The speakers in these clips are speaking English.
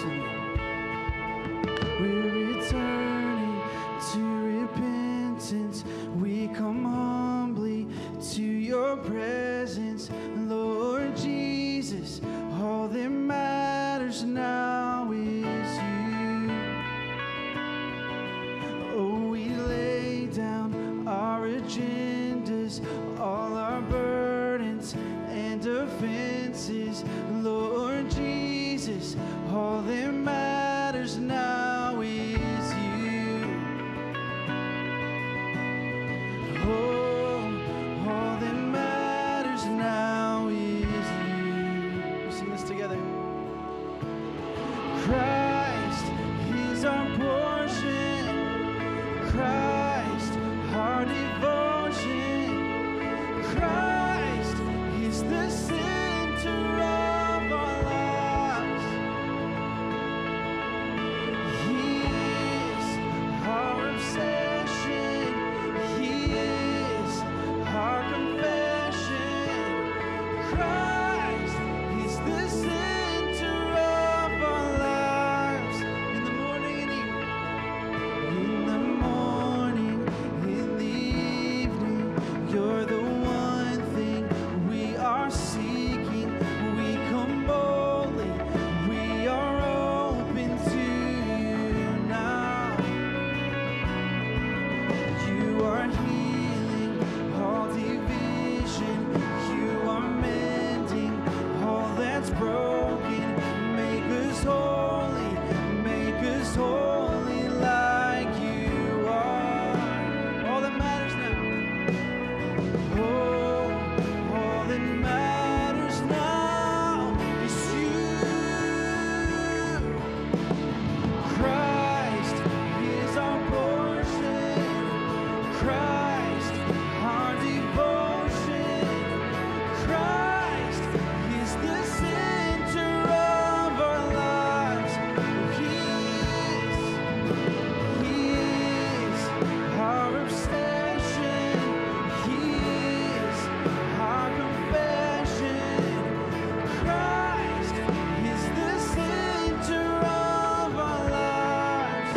city. We're returning to repentance. We come humbly to your presence, Lord Jesus. All that matters now is you. Oh, we lay down our agendas, all our burdens and offenses, Lord Jesus. All that matters now is you. Oh, all that matters now is you. We'll sing this together. Christ is our portion. Christ, our devotion. Christ is the center of our lives. He is our obsession. He is our confession. Christ is the center of our lives. In the morning and evening. In the morning, in the evening, you're the one thing we are seeking. We come boldly, we are open to you now. You are healing all division. You are mending all that's broken. Make us holy like you are. All that matters now. Oh, all that matters now is you. Christ is our portion. Christ, our devotion. Christ is the center of our lives. He is our obsession. He is our confession. Christ is the center of our lives.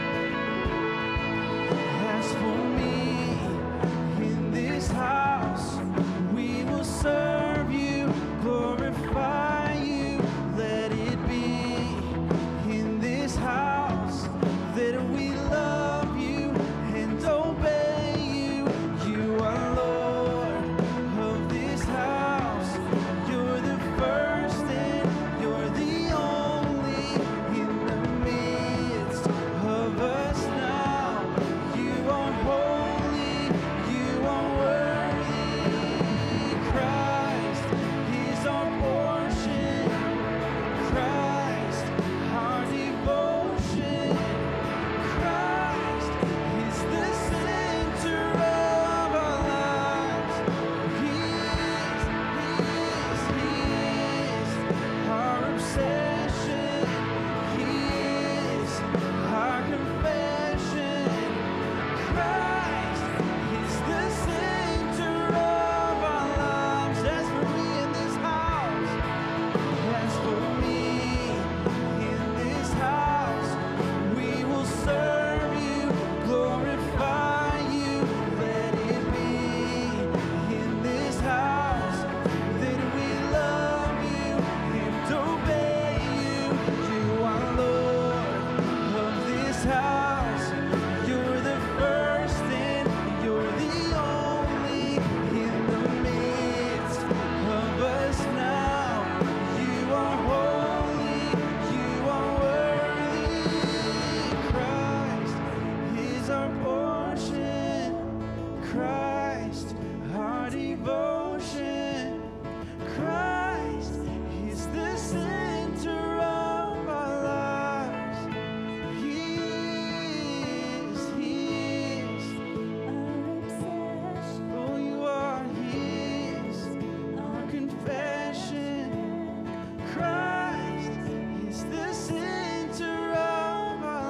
As for me, in this house, we will serve you, glorify you. Let it be in this house that we love you and obey you. You are Lord of this house. You're the first and you're the only in the midst of us now. You are holy, you are worthy. Christ is our portion. Christ, our devotion. Christ is the center of our lives. He is our obsession. He is our confession. Christ is the center of our lives. As for me in this house, as for me in this house, we will serve you, glorify you. Let it be in this house that we love you and obey you. You are Lord of this house. You're the first and you're the only in the midst of us now. You are holy, you are worthy. Christ is our portion. Christ, our devotion. Christ is the center of our lives. He is our obsession. Oh, you are His, our confession. Christ is the center of our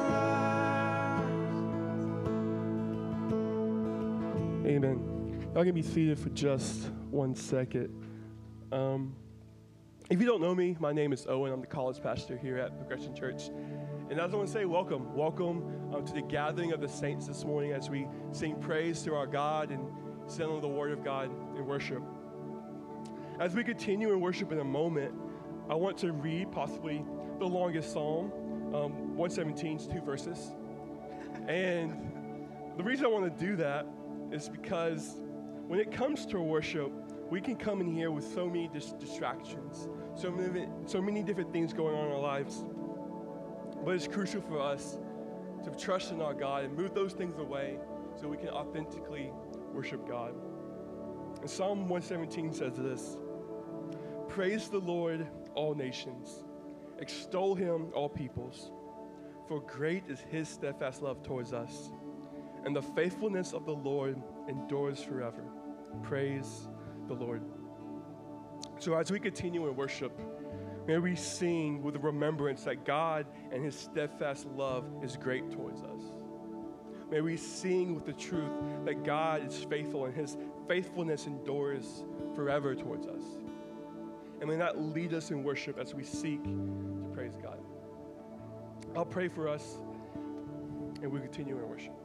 lives. Amen. Y'all can be seated for just 1 second. If you don't know me, my name is Owen. I'm the college pastor here at Progression Church. And I just want to say welcome. Welcome to the gathering of the saints this morning as we sing praise to our God and sing on the word of God in worship. As we continue in worship in a moment, I want to read possibly the longest psalm, 117, 2 verses. And the reason I want to do that is because when it comes to worship, we can come in here with so many distractions, so many different things going on in our lives. But it's crucial for us to trust in our God and move those things away so we can authentically worship God. And Psalm 117 says this: "Praise the Lord, all nations. Extol him, all peoples. For great is his steadfast love towards us, and the faithfulness of the Lord endures forever." Praise the Lord. So as we continue in worship, may we sing with the remembrance that God and his steadfast love is great towards us. May we sing with the truth that God is faithful and his faithfulness endures forever towards us. And may that lead us in worship as we seek to praise God. I'll pray for us and we'll continue in worship.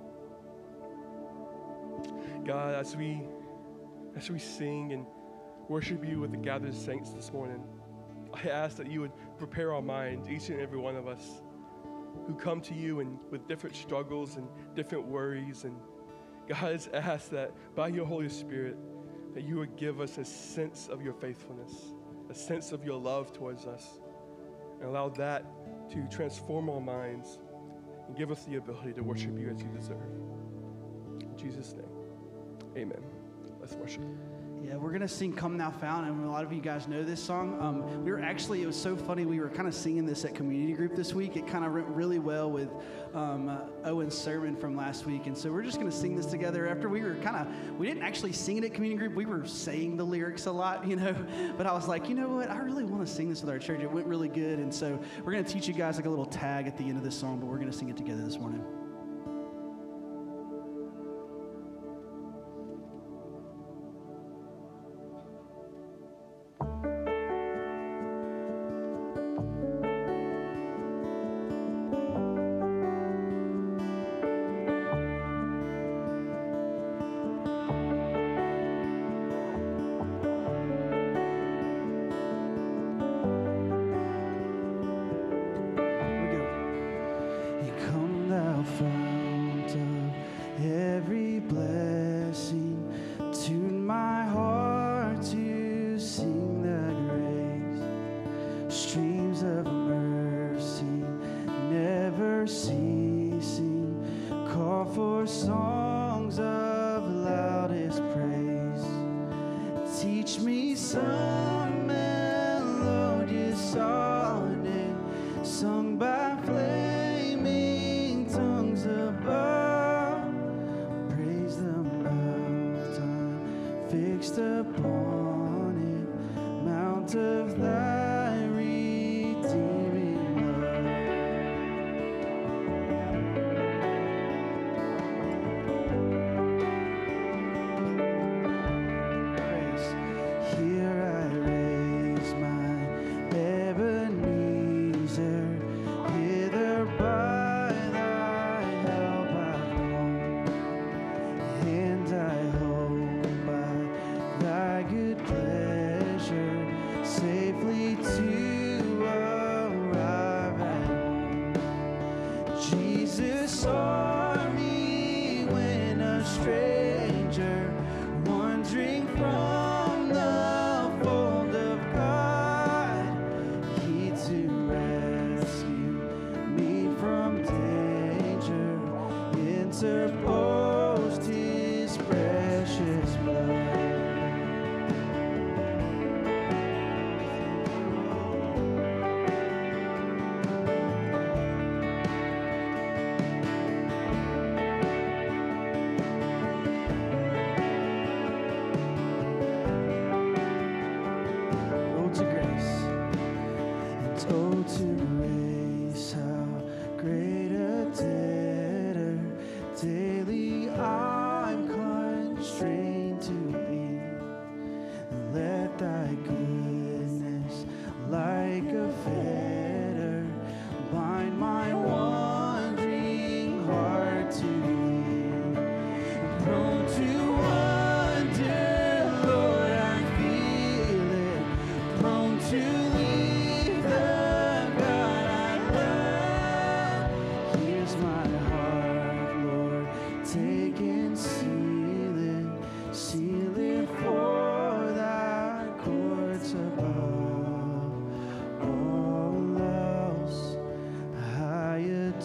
God, as we sing and worship you with the gathered saints this morning, I ask that you would prepare our minds, each and every one of us, who come to you and with different struggles and different worries. And God, I just ask that by your Holy Spirit, that you would give us a sense of your faithfulness, a sense of your love towards us, and allow that to transform our minds and give us the ability to worship you as you deserve. In Jesus' name, amen. Let's worship. Yeah, we're going to sing Come Thou Fount, and a lot of you guys know this song. It was so funny, we were kind of singing this at community group this week. It kind of went really well with Owen's sermon from last week, and so we're just going to sing this together. After we didn't actually sing it at community group, we were saying the lyrics a lot, but I was like, you know what, I really want to sing this with our church. It went really good, and so we're going to teach you guys like a little tag at the end of this song, but we're going to sing it together this morning.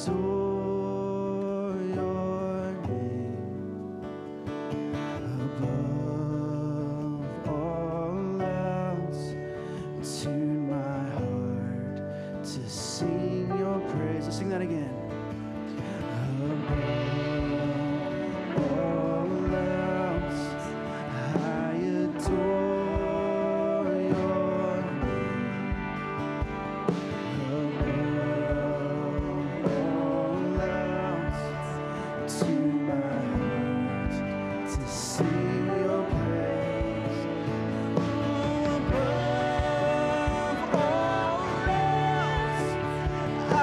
adore your name above all else. Tune my heart to sing your praise. Let's sing that again. Above all else, I adore your name. Above all else, tune my heart to sing your praise. Above all else, I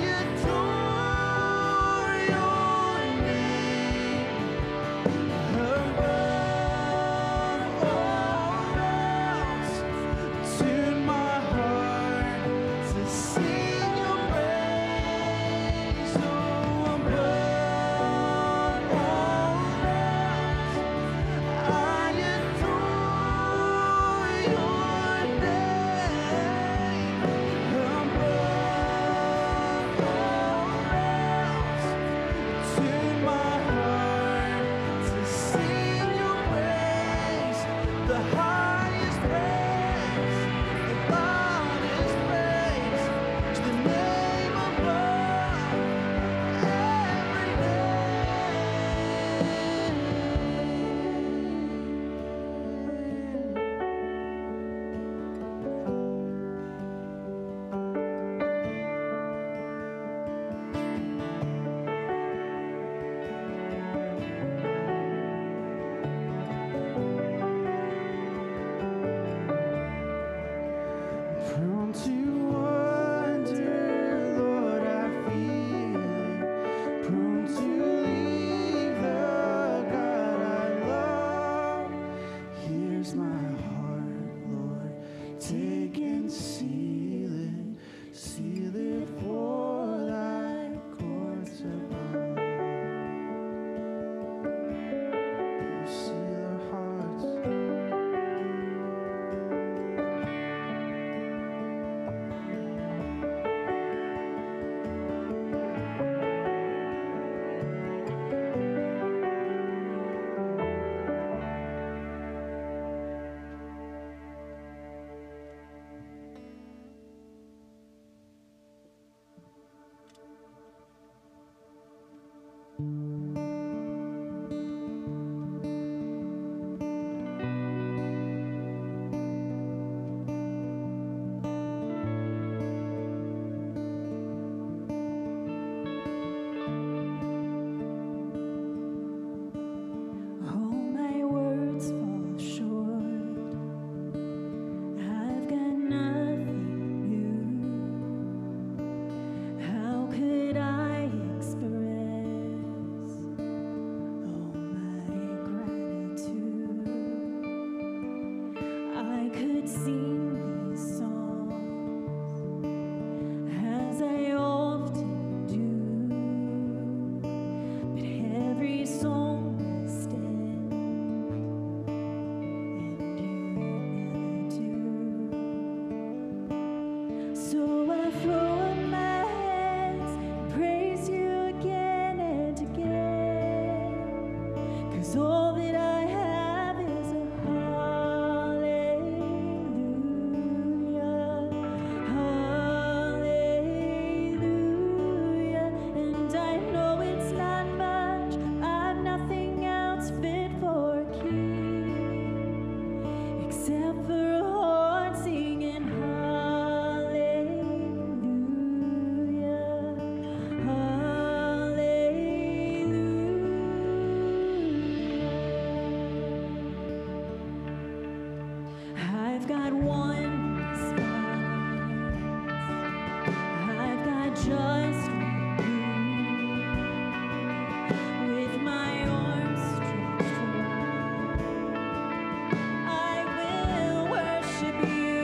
adore your name. Above all else, tune my heart to sing your praise. Oh, above all else, I adore your name. Above all else, tune my heart to sing your praise. The highest praise, the loudest praise, to the name above every Prone to wonder, Lord, I feel it. Prone to leave the God I love. Here's my heart, Lord. Take and seal it for thy courts above. Seal our hearts. All my words fall short. I've got nothing new. How could I express all my gratitude? I could sing these songs as I often do, but every song must end, and you never do. So I throw up my hands and praise you again and again, 'cause all that I have is a hallelujah, hallelujah. And I know it's not much, I've nothing else fit for a king, except for a heart singing hallelujah, hallelujah. I've got one response. I've got just one. With my arms stretched wide, I will worship you.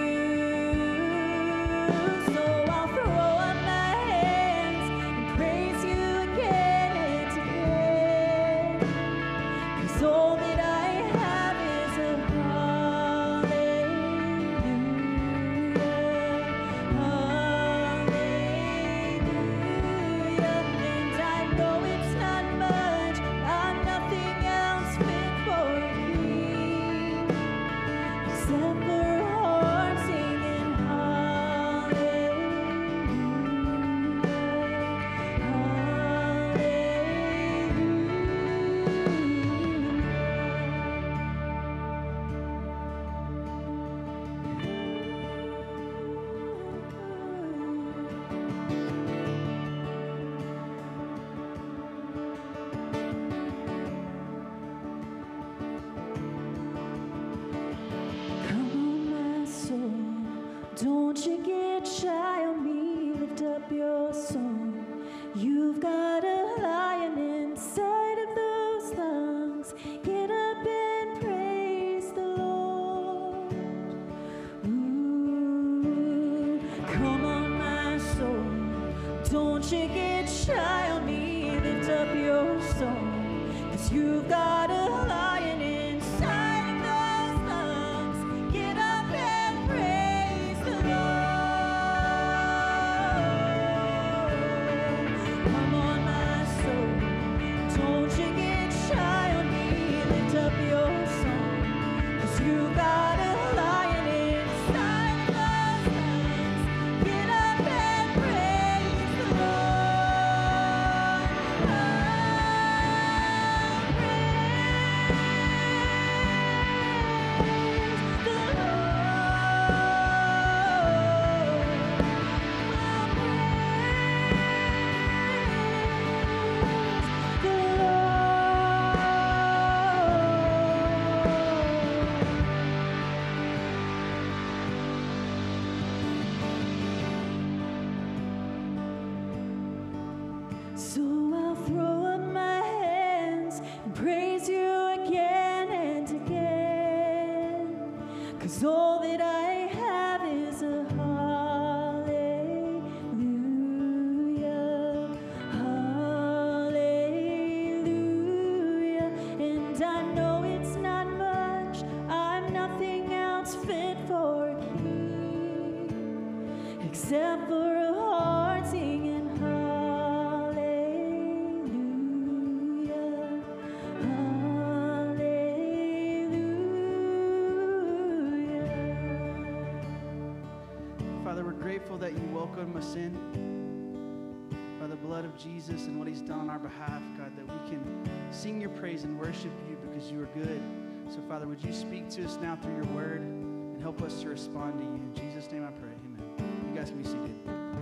So I'll throw up my hands and praise you again and again, 'cause all that I have is a hallelujah, hallelujah. you get shy on me, lift up your song, 'cause you've got a lion inside those lungs. Get up and praise the Lord. Come on, my soul, don't you get shy on me, lift up your song, 'cause you've got a lion inside those lungs. Get up and praise the Lord. So I'll throw up my hands and praise you again and again, 'cause all that I have is a hallelujah, hallelujah. And I know it's not much, I'm nothing else fit for a king, except for a heart singing hallelujah, hallelujah. Father, we're grateful that you welcome us in by the blood of Jesus and what he's done on our behalf, God, that we can sing your praise and worship you because you are good. So, Father, would you speak to us now through your word and help us to respond to you? In Jesus' name I pray, amen. You guys can be seated.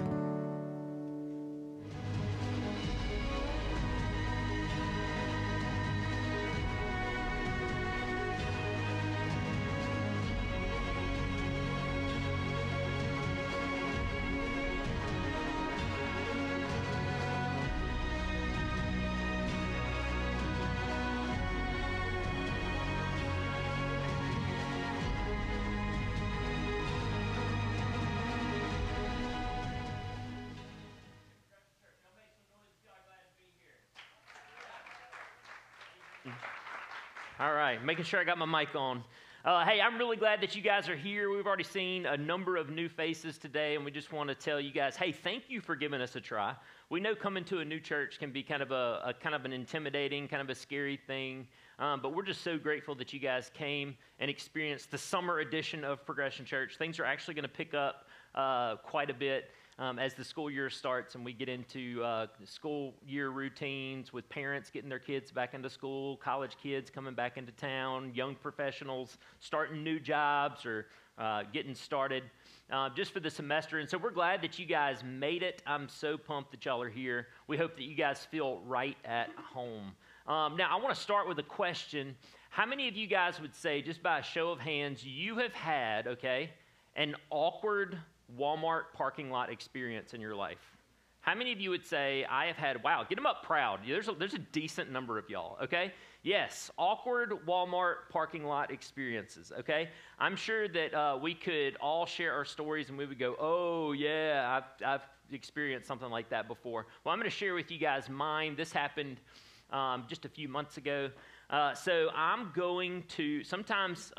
All right, making sure I got my mic on. Hey, I'm really glad that you guys are here. We've already seen a number of new faces today, and we just want to tell you guys, hey, thank you for giving us a try. We know coming to a new church can be kind of an intimidating, kind of a scary thing, but we're just so grateful that you guys came and experienced the summer edition of Progression Church. Things are actually going to pick up quite a bit as the school year starts and we get into school year routines with parents getting their kids back into school, college kids coming back into town, young professionals starting new jobs or getting started just for the semester. And so we're glad that you guys made it. I'm so pumped that y'all are here. We hope that you guys feel right at home. Now, I want to start with a question. How many of you guys would say, just by a show of hands, you have had, an awkward Walmart parking lot experience in your life? How many of you would say, I have had, wow, get them up proud. There's a decent number of y'all, okay? Yes, awkward Walmart parking lot experiences, okay? I'm sure that we could all share our stories and we would go, oh, yeah, I've experienced something like that before. Well, I'm going to share with you guys mine. This happened just a few months ago. So I'm going to, sometimes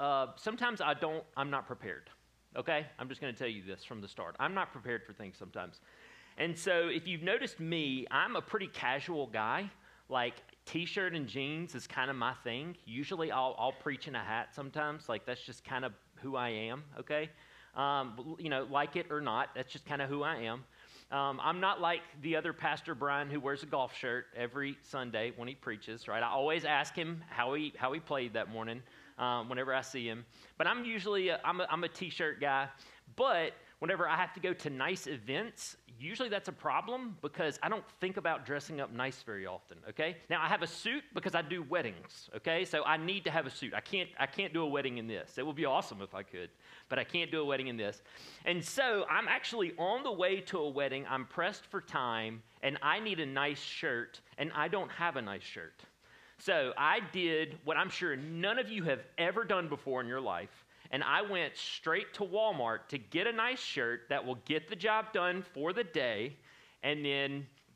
I'm not prepared. Okay? I'm just going to tell you this from the start. I'm not prepared for things sometimes. And so if you've noticed me, I'm a pretty casual guy. Like t-shirt and jeans is kind of my thing. Usually I'll preach in a hat sometimes. Like that's just kind of who I am, okay? Like it or not, that's just kind of who I am. I'm not like the other Pastor Brian who wears a golf shirt every Sunday when he preaches, right? I always ask him how he played that morning. Whenever I see him. But I'm usually, I'm a t-shirt guy, but whenever I have to go to nice events, usually that's a problem because I don't think about dressing up nice very often, okay? Now, I have a suit because I do weddings, okay? So I need to have a suit. I can't do a wedding in this. It would be awesome if I could, but I can't do a wedding in this. And so I'm actually on the way to a wedding. I'm pressed for time, and I need a nice shirt, and I don't have a nice shirt. So I did what I'm sure none of you have ever done before in your life, and I went straight to Walmart to get a nice shirt that will get the job done for the day, and then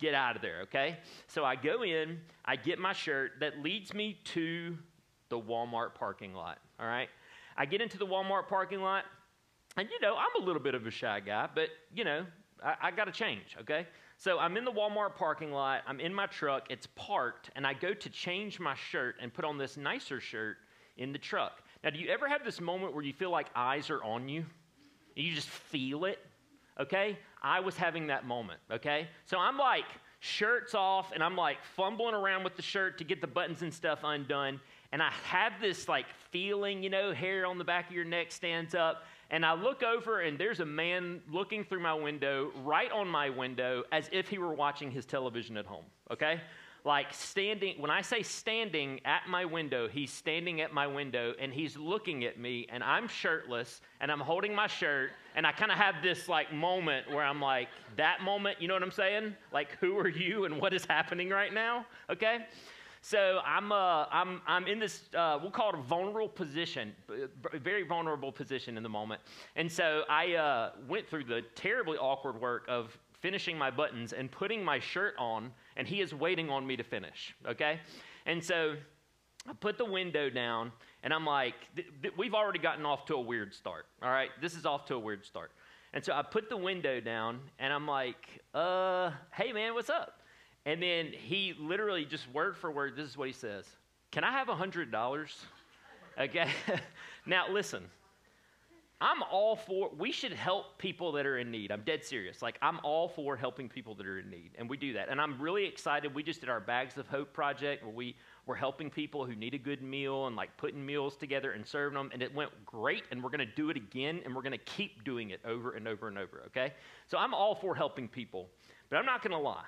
get out of there, okay? So I go in, I get my shirt that leads me to the Walmart parking lot, all right? I get into the Walmart parking lot, and, you know, I'm a little bit of a shy guy, but, you know, I got to change, okay? So I'm in the Walmart parking lot, I'm in my truck, it's parked, and I go to change my shirt and put on this nicer shirt in the truck. Now, do you ever have this moment where you feel like eyes are on you? You just feel it, okay? I was having that moment, okay? So I'm like, shirt's off, and I'm like fumbling around with the shirt to get the buttons and stuff undone, and I have this like feeling, you know, hair on the back of your neck stands up, and I look over, and there's a man looking through my window, right on my window, as if he were watching his television at home, okay? Like standing, when I say standing at my window, he's standing at my window, and he's looking at me, and I'm shirtless, and I'm holding my shirt, and I kind of have this like moment where I'm like, that moment, you know what I'm saying? Like, who are you, and what is happening right now, okay? So I'm in this, we'll call it a vulnerable position, a very vulnerable position in the moment. And so I went through the terribly awkward work of finishing my buttons and putting my shirt on, and he is waiting on me to finish, okay? And so I put the window down, and I'm like, we've already gotten off to a weird start, all right? This is off to a weird start. And so I put the window down, and I'm like, hey, man, what's up? And then he literally, just word for word, this is what he says. Can I have $100? Okay? Now, listen. I'm all for, we should help people that are in need. I'm dead serious. Like, I'm all for helping people that are in need, and we do that. And I'm really excited. We just did our Bags of Hope project where we're helping people who need a good meal and, like, putting meals together and serving them, and it went great, and we're going to do it again, and we're going to keep doing it over and over and over, okay? So I'm all for helping people, but I'm not going to lie.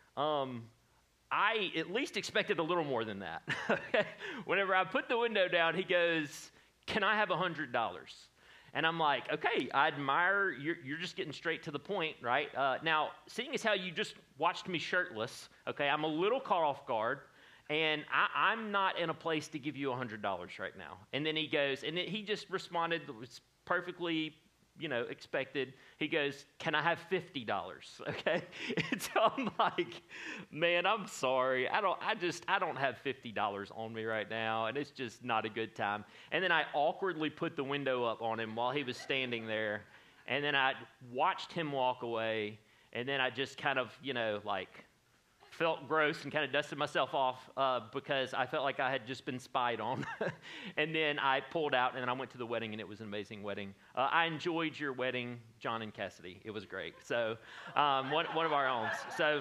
I at least expected a little more than that. Whenever I put the window down, he goes, can I have $100? And I'm like, okay, I admire, you're just getting straight to the point, right? Now, seeing as how you just watched me shirtless, okay, I'm a little caught off guard, and I'm not in a place to give you $100 right now. And then he goes, and he just responded, it was perfectly, you know, expected. He goes, can I have $50? Okay. And so I'm like, man, I'm sorry. I don't have $50 on me right now. And it's just not a good time. And then I awkwardly put the window up on him while he was standing there. And then I watched him walk away. And then I just kind of, you know, like felt gross and kind of dusted myself off because I felt like I had just been spied on. And then I pulled out, and then I went to the wedding, and it was an amazing wedding. I enjoyed your wedding, John and Cassidy. It was great. So one of our own. So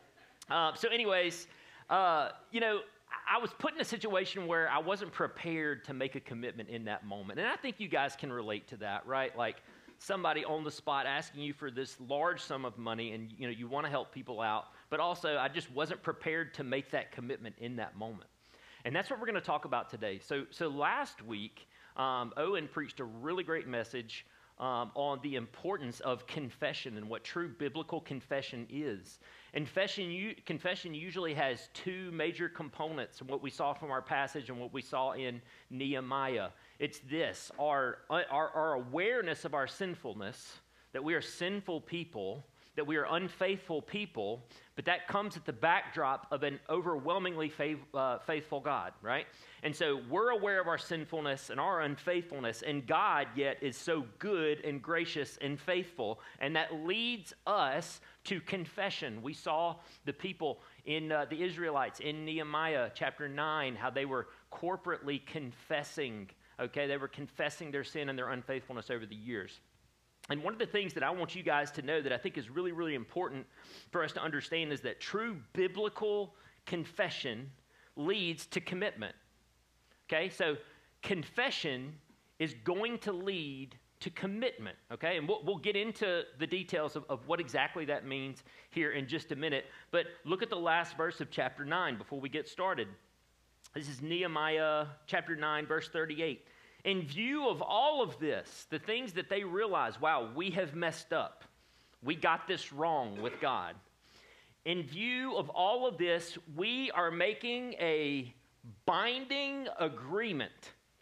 anyways, you know, I was put in a situation where I wasn't prepared to make a commitment in that moment. And I think you guys can relate to that, right? Like somebody on the spot asking you for this large sum of money, and you know you want to help people out, but also I just wasn't prepared to make that commitment in that moment. And that's what we're going to talk about today. So last week, Owen preached a really great message on the importance of confession and what true biblical confession is. And confession usually has two major components, what we saw from our passage and what we saw in Nehemiah. It's this, our awareness of our sinfulness, that we are sinful people, that we are unfaithful people, but that comes at the backdrop of an overwhelmingly faithful God, right? And so we're aware of our sinfulness and our unfaithfulness, and God yet is so good and gracious and faithful, and that leads us to confession. We saw the people in the Israelites in Nehemiah chapter 9, how they were corporately confessing, okay? They were confessing their sin and their unfaithfulness over the years. And one of the things that I want you guys to know that I think is really, really important for us to understand is that true biblical confession leads to commitment. Okay, so confession is going to lead to commitment, okay? And we'll get into the details of what exactly that means here in just a minute. But look at the last verse of chapter 9 before we get started. This is Nehemiah chapter 9, verse 38. In view of all of this, the things that they realize, wow, we have messed up. We got this wrong with God. In view of all of this, we are making a binding agreement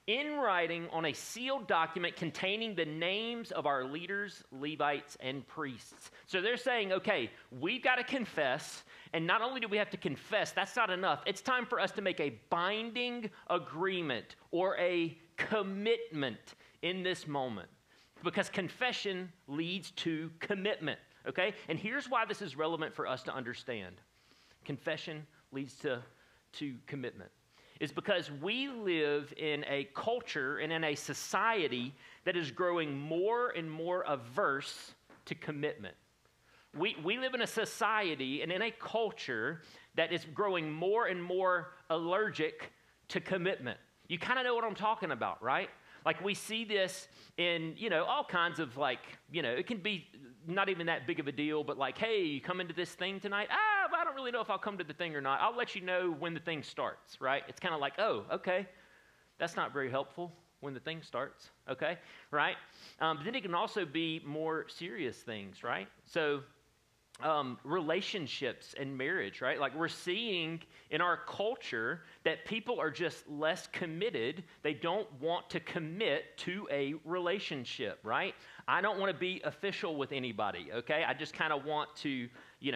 in writing on a sealed document containing the names of our leaders, Levites, and priests. So they're saying, okay, we've got to confess, and not only do we have to confess, that's not enough. It's time for us to make a binding agreement or a commitment in this moment, because confession leads to commitment, okay? And here's why this is relevant for us to understand. Confession leads to commitment. Is because we live in a culture and in a society that is growing more and more averse to commitment. We live in a society and in a culture that is growing more and more allergic to commitment. You kind of know what I'm talking about, right? Like we see this in, all kinds of it can be not even that big of a deal, but like, hey, you come into this thing tonight? I don't really know if I'll come to the thing or not. I'll let you know when the thing starts, right? It's kind of like, oh, okay. That's not very helpful when the thing starts, okay? Right? But then it can also be more serious things, right? So relationships and marriage, right? Like we're seeing in our culture that people are just less committed. They don't want to commit to a relationship, right? I don't want to be official with anybody, okay? I just kind of want to,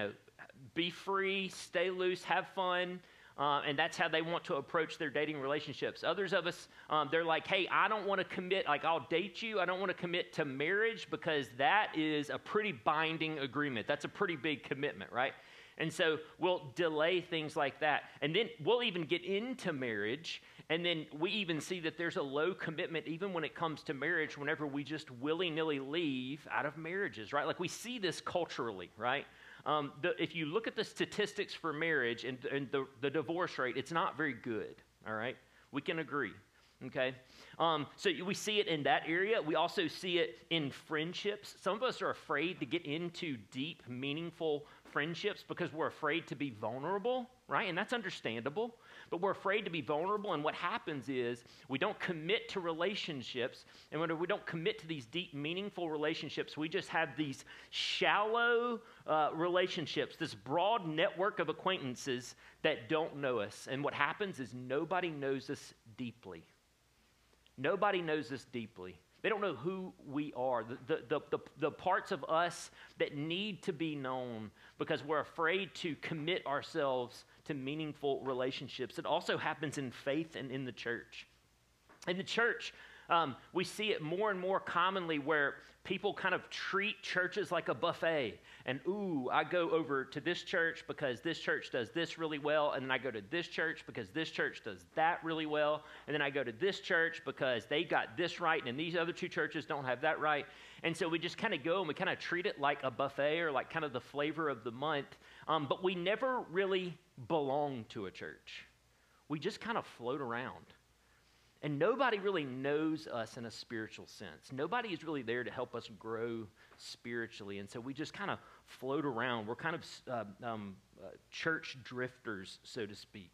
be free, stay loose, have fun, and that's how they want to approach their dating relationships. Others of us, they're like, hey, I don't want to commit, like I'll date you. I don't want to commit to marriage because that is a pretty binding agreement. That's a pretty big commitment, right? And so we'll delay things like that. And then we'll even get into marriage, and then we even see that there's a low commitment even when it comes to marriage whenever we just willy-nilly leave out of marriages, right? Like we see this culturally, right? If you look at the statistics for marriage and the divorce rate, it's not very good, all right? We can agree, okay? So we see it in that area. We also see it in friendships. Some of us are afraid to get into deep, meaningful friendships because we're afraid to be vulnerable, right? And that's understandable. But we're afraid to be vulnerable, and what happens is we don't commit to relationships, and when we don't commit to these deep, meaningful relationships, we just have these shallow relationships, this broad network of acquaintances that don't know us. And what happens is nobody knows us deeply. Nobody knows us deeply. They don't know who we are, the parts of us that need to be known because we're afraid to commit ourselves to meaningful relationships. It also happens in faith and in the church. In the church, we see it more and more commonly where people kind of treat churches like a buffet. And, I go over to this church because this church does this really well. And then I go to this church because this church does that really well. And then I go to this church because they got this right and these other two churches don't have that right. And so we just kind of go and we kind of treat it like a buffet or like kind of the flavor of the month. But we never really belong to a church. We just kind of float around. And nobody really knows us in a spiritual sense. Nobody is really there to help us grow spiritually. And so we just kind of float around. We're kind of church drifters, so to speak.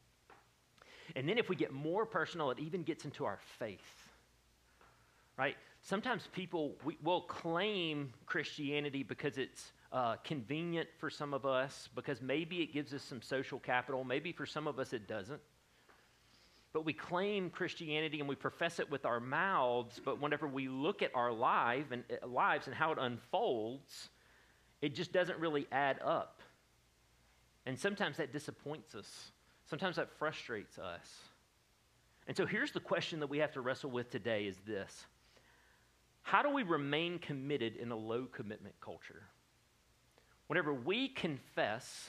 And then if we get more personal, it even gets into our faith, right? Sometimes people will claim Christianity because it's convenient for some of us, because maybe it gives us some social capital. Maybe for some of us it doesn't. But we claim Christianity and we profess it with our mouths, but whenever we look at our lives and how it unfolds, it just doesn't really add up. And sometimes that disappoints us. Sometimes that frustrates us. And so here's the question that we have to wrestle with today is this. How do we remain committed in a low commitment culture? Whenever we confess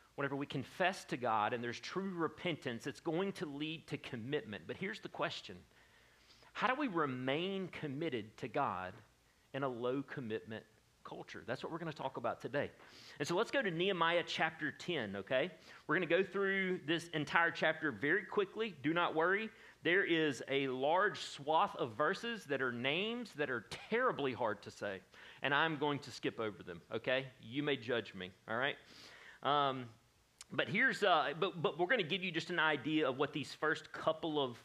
to God and there's true repentance, it's going to lead to commitment. But here's the question. How do we remain committed to God in a low commitment culture? That's what we're going to talk about today. And so let's go to Nehemiah chapter 10, okay? We're going to go through this entire chapter very quickly. Do not worry. There is a large swath of verses that are names that are terribly hard to say. And I'm going to skip over them, okay? You may judge me, all right? But here's, but we're going to give you just an idea of what these first couple of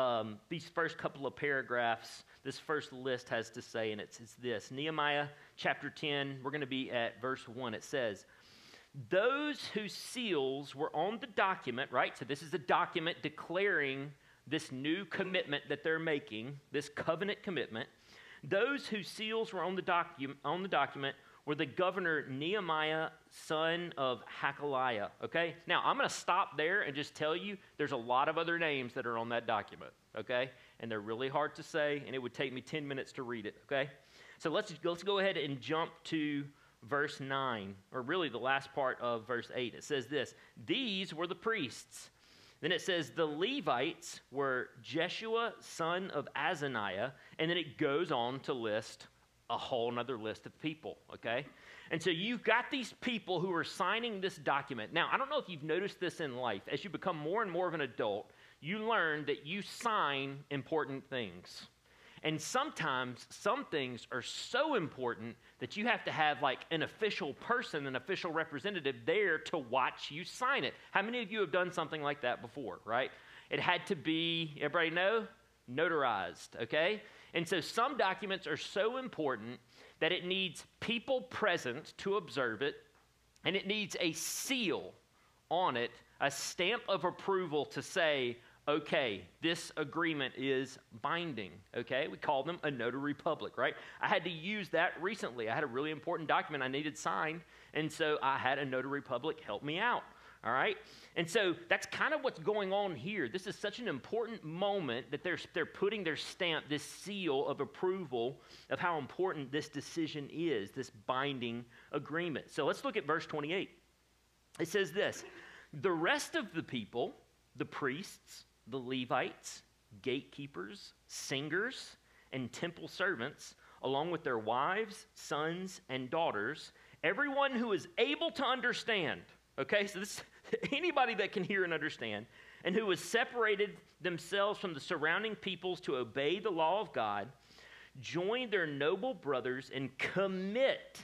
paragraphs, this first list has to say, and it's this. Nehemiah chapter 10, we're going to be at verse 1. It says, those whose seals were on the document, right? So this is a document declaring this new commitment that they're making, this covenant commitment, those whose seals were on the document were the governor Nehemiah, son of Hakaliah. Okay? Now, I'm going to stop there and just tell you there's a lot of other names that are on that document. Okay? And they're really hard to say, and it would take me 10 minutes to read it. Okay? So let's go ahead and jump to verse 9, or really the last part of verse 8. It says this: these were the priests. Then it says the Levites were Jeshua, son of Azaniah, and then it goes on to list a whole nother list of people, okay? And so you've got these people who are signing this document. Now, I don't know if you've noticed this in life. As you become more and more of an adult, you learn that you sign important things. And sometimes some things are so important that you have to have like an official person, an official representative there to watch you sign it. How many of you have done something like that before, right? It had to be, everybody know? Notarized, okay? And so some documents are so important that it needs people present to observe it, and it needs a seal on it, a stamp of approval to say, okay, this agreement is binding, okay? We call them a notary public, right? I had to use that recently. I had a really important document I needed signed, and so I had a notary public help me out, all right? And so that's kind of what's going on here. This is such an important moment that they're putting their stamp, this seal of approval of how important this decision is, this binding agreement. So let's look at verse 28. It says this: the rest of the people, the priests, the Levites, gatekeepers, singers, and temple servants, along with their wives, sons, and daughters, everyone who is able to understand, okay, so this anybody that can hear and understand, and who has separated themselves from the surrounding peoples to obey the law of God, join their noble brothers and commit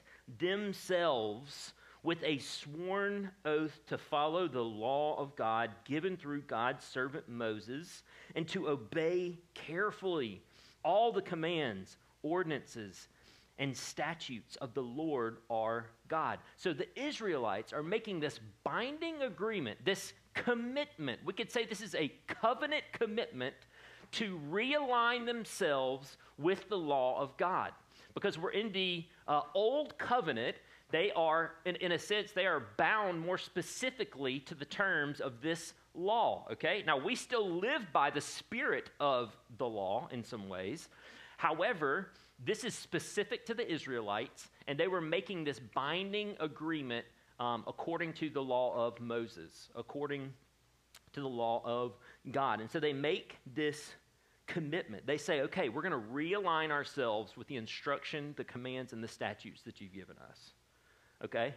themselves with a sworn oath to follow the law of God given through God's servant Moses, and to obey carefully all the commands, ordinances, and statutes of the Lord our God. So the Israelites are making this binding agreement, this commitment. We could say this is a covenant commitment to realign themselves with the law of God. Because we're in the old covenant, they are, in a sense, they are bound more specifically to the terms of this law, okay? Now, we still live by the spirit of the law in some ways. However, this is specific to the Israelites, and they were making this binding agreement according to the law of Moses, according to the law of God. And so they make this commitment. They say, okay, we're going to realign ourselves with the instruction, the commands, and the statutes that you've given us. Okay?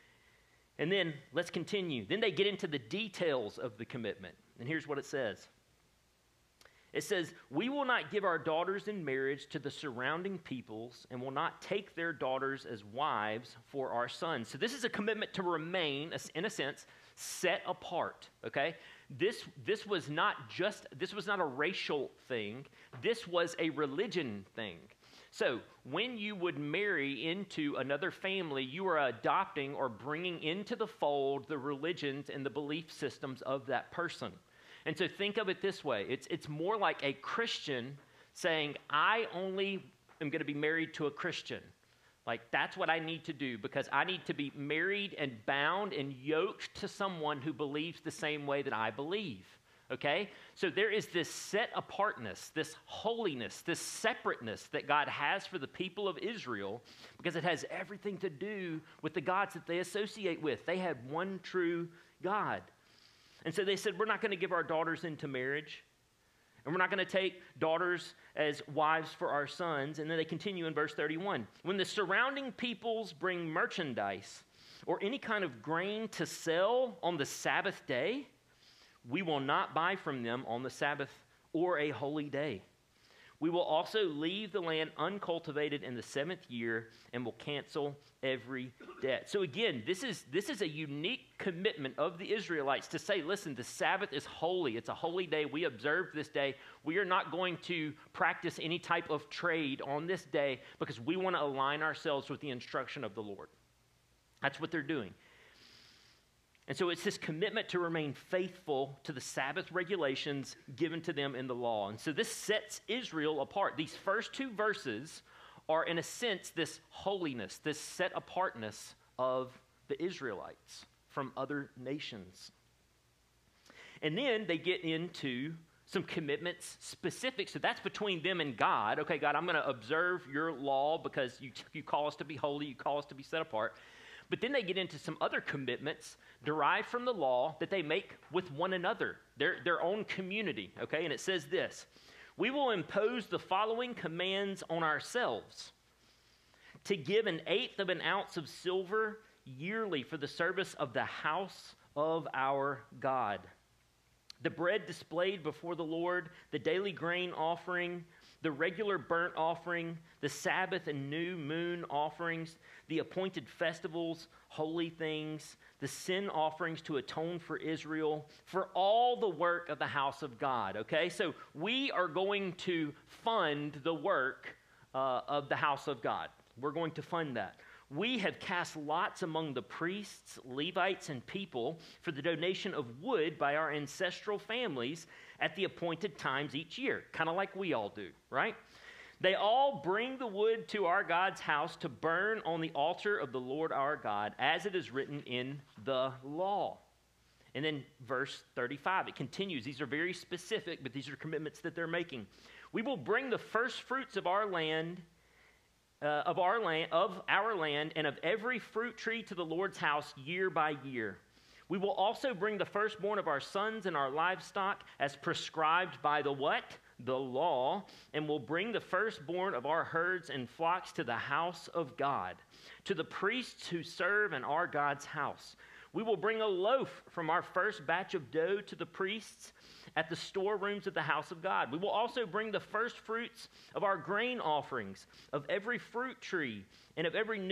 And then let's continue. Then they get into the details of the commitment. And here's what it says. It says, we will not give our daughters in marriage to the surrounding peoples and will not take their daughters as wives for our sons. So this is a commitment to remain, in a sense, set apart, okay? This was not a racial thing. This was a religion thing. So when you would marry into another family, you are adopting or bringing into the fold the religions and the belief systems of that person. And so think of it this way. It's more like a Christian saying, I only am going to be married to a Christian. Like, that's what I need to do because I need to be married and bound and yoked to someone who believes the same way that I believe. Okay? So there is this set apartness, this holiness, this separateness that God has for the people of Israel because it has everything to do with the gods that they associate with. They had one true God. And so they said, we're not going to give our daughters into marriage, and we're not going to take daughters as wives for our sons. And then they continue in verse 31. When the surrounding peoples bring merchandise or any kind of grain to sell on the Sabbath day, we will not buy from them on the Sabbath or a holy day. We will also leave the land uncultivated in the 7th year and will cancel every debt. So again, this is a unique commitment of the Israelites to say, listen, the Sabbath is holy. It's a holy day. We observe this day. We are not going to practice any type of trade on this day because we want to align ourselves with the instruction of the Lord. That's what they're doing. And so it's this commitment to remain faithful to the Sabbath regulations given to them in the law. And so this sets Israel apart. These first two verses are, in a sense, this holiness, this set apartness of the Israelites from other nations. And then they get into some commitments specific. So that's between them and God. Okay, God, I'm going to observe your law because you call us to be holy, you call us to be set apart. But then they get into some other commitments derived from the law that they make with one another, their own community. Okay, and it says this: we will impose the following commands on ourselves: to give 1/8 of an ounce of silver yearly for the service of the house of our God. The bread displayed before the Lord, the daily grain offering, the regular burnt offering, the Sabbath and new moon offerings, the appointed festivals, holy things, the sin offerings to atone for Israel, for all the work of the house of God. Okay, so we are going to fund the work of the house of God. We're going to fund that. We have cast lots among the priests, Levites, and people for the donation of wood by our ancestral families at the appointed times each year, kind of like we all do, right? They all bring the wood to our God's house to burn on the altar of the Lord our God, as it is written in the law. And then verse 35, it continues. These are very specific, but these are commitments that they're making. We will bring the first fruits of our land, and of every fruit tree to the Lord's house year by year. We will also bring the firstborn of our sons and our livestock as prescribed by the what? The law, and will bring the firstborn of our herds and flocks to the house of God, to the priests who serve in our God's house. We will bring a loaf from our first batch of dough to the priests at the storerooms of the house of God. We will also bring the first fruits of our grain offerings, of every fruit tree, and of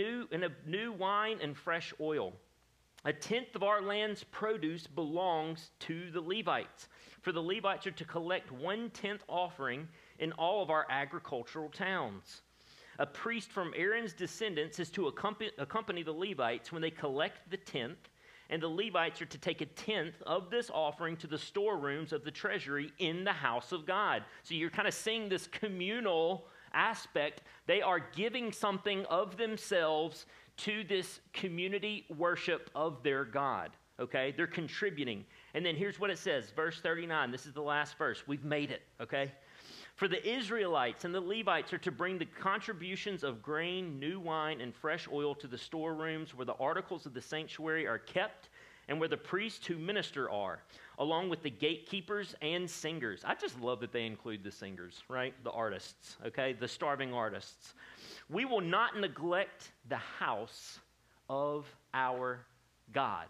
new wine and fresh oil. 1/10 of our land's produce belongs to the Levites, for the Levites are to collect 1/10 offering in all of our agricultural towns. A priest from Aaron's descendants is to accompany the Levites when they collect the 10th, and the Levites are to take 1/10 of this offering to the storerooms of the treasury in the house of God. So you're kind of seeing this communal aspect. They are giving something of themselves to this community worship of their God. Okay, they're contributing. And then here's what it says, verse 39. This is the last verse. We've made it, okay? For the Israelites and the Levites are to bring the contributions of grain, new wine, and fresh oil to the storerooms where the articles of the sanctuary are kept and where the priests who minister are, along with the gatekeepers and singers. I just love that they include the singers, right? The artists, okay? The starving artists. We will not neglect the house of our God.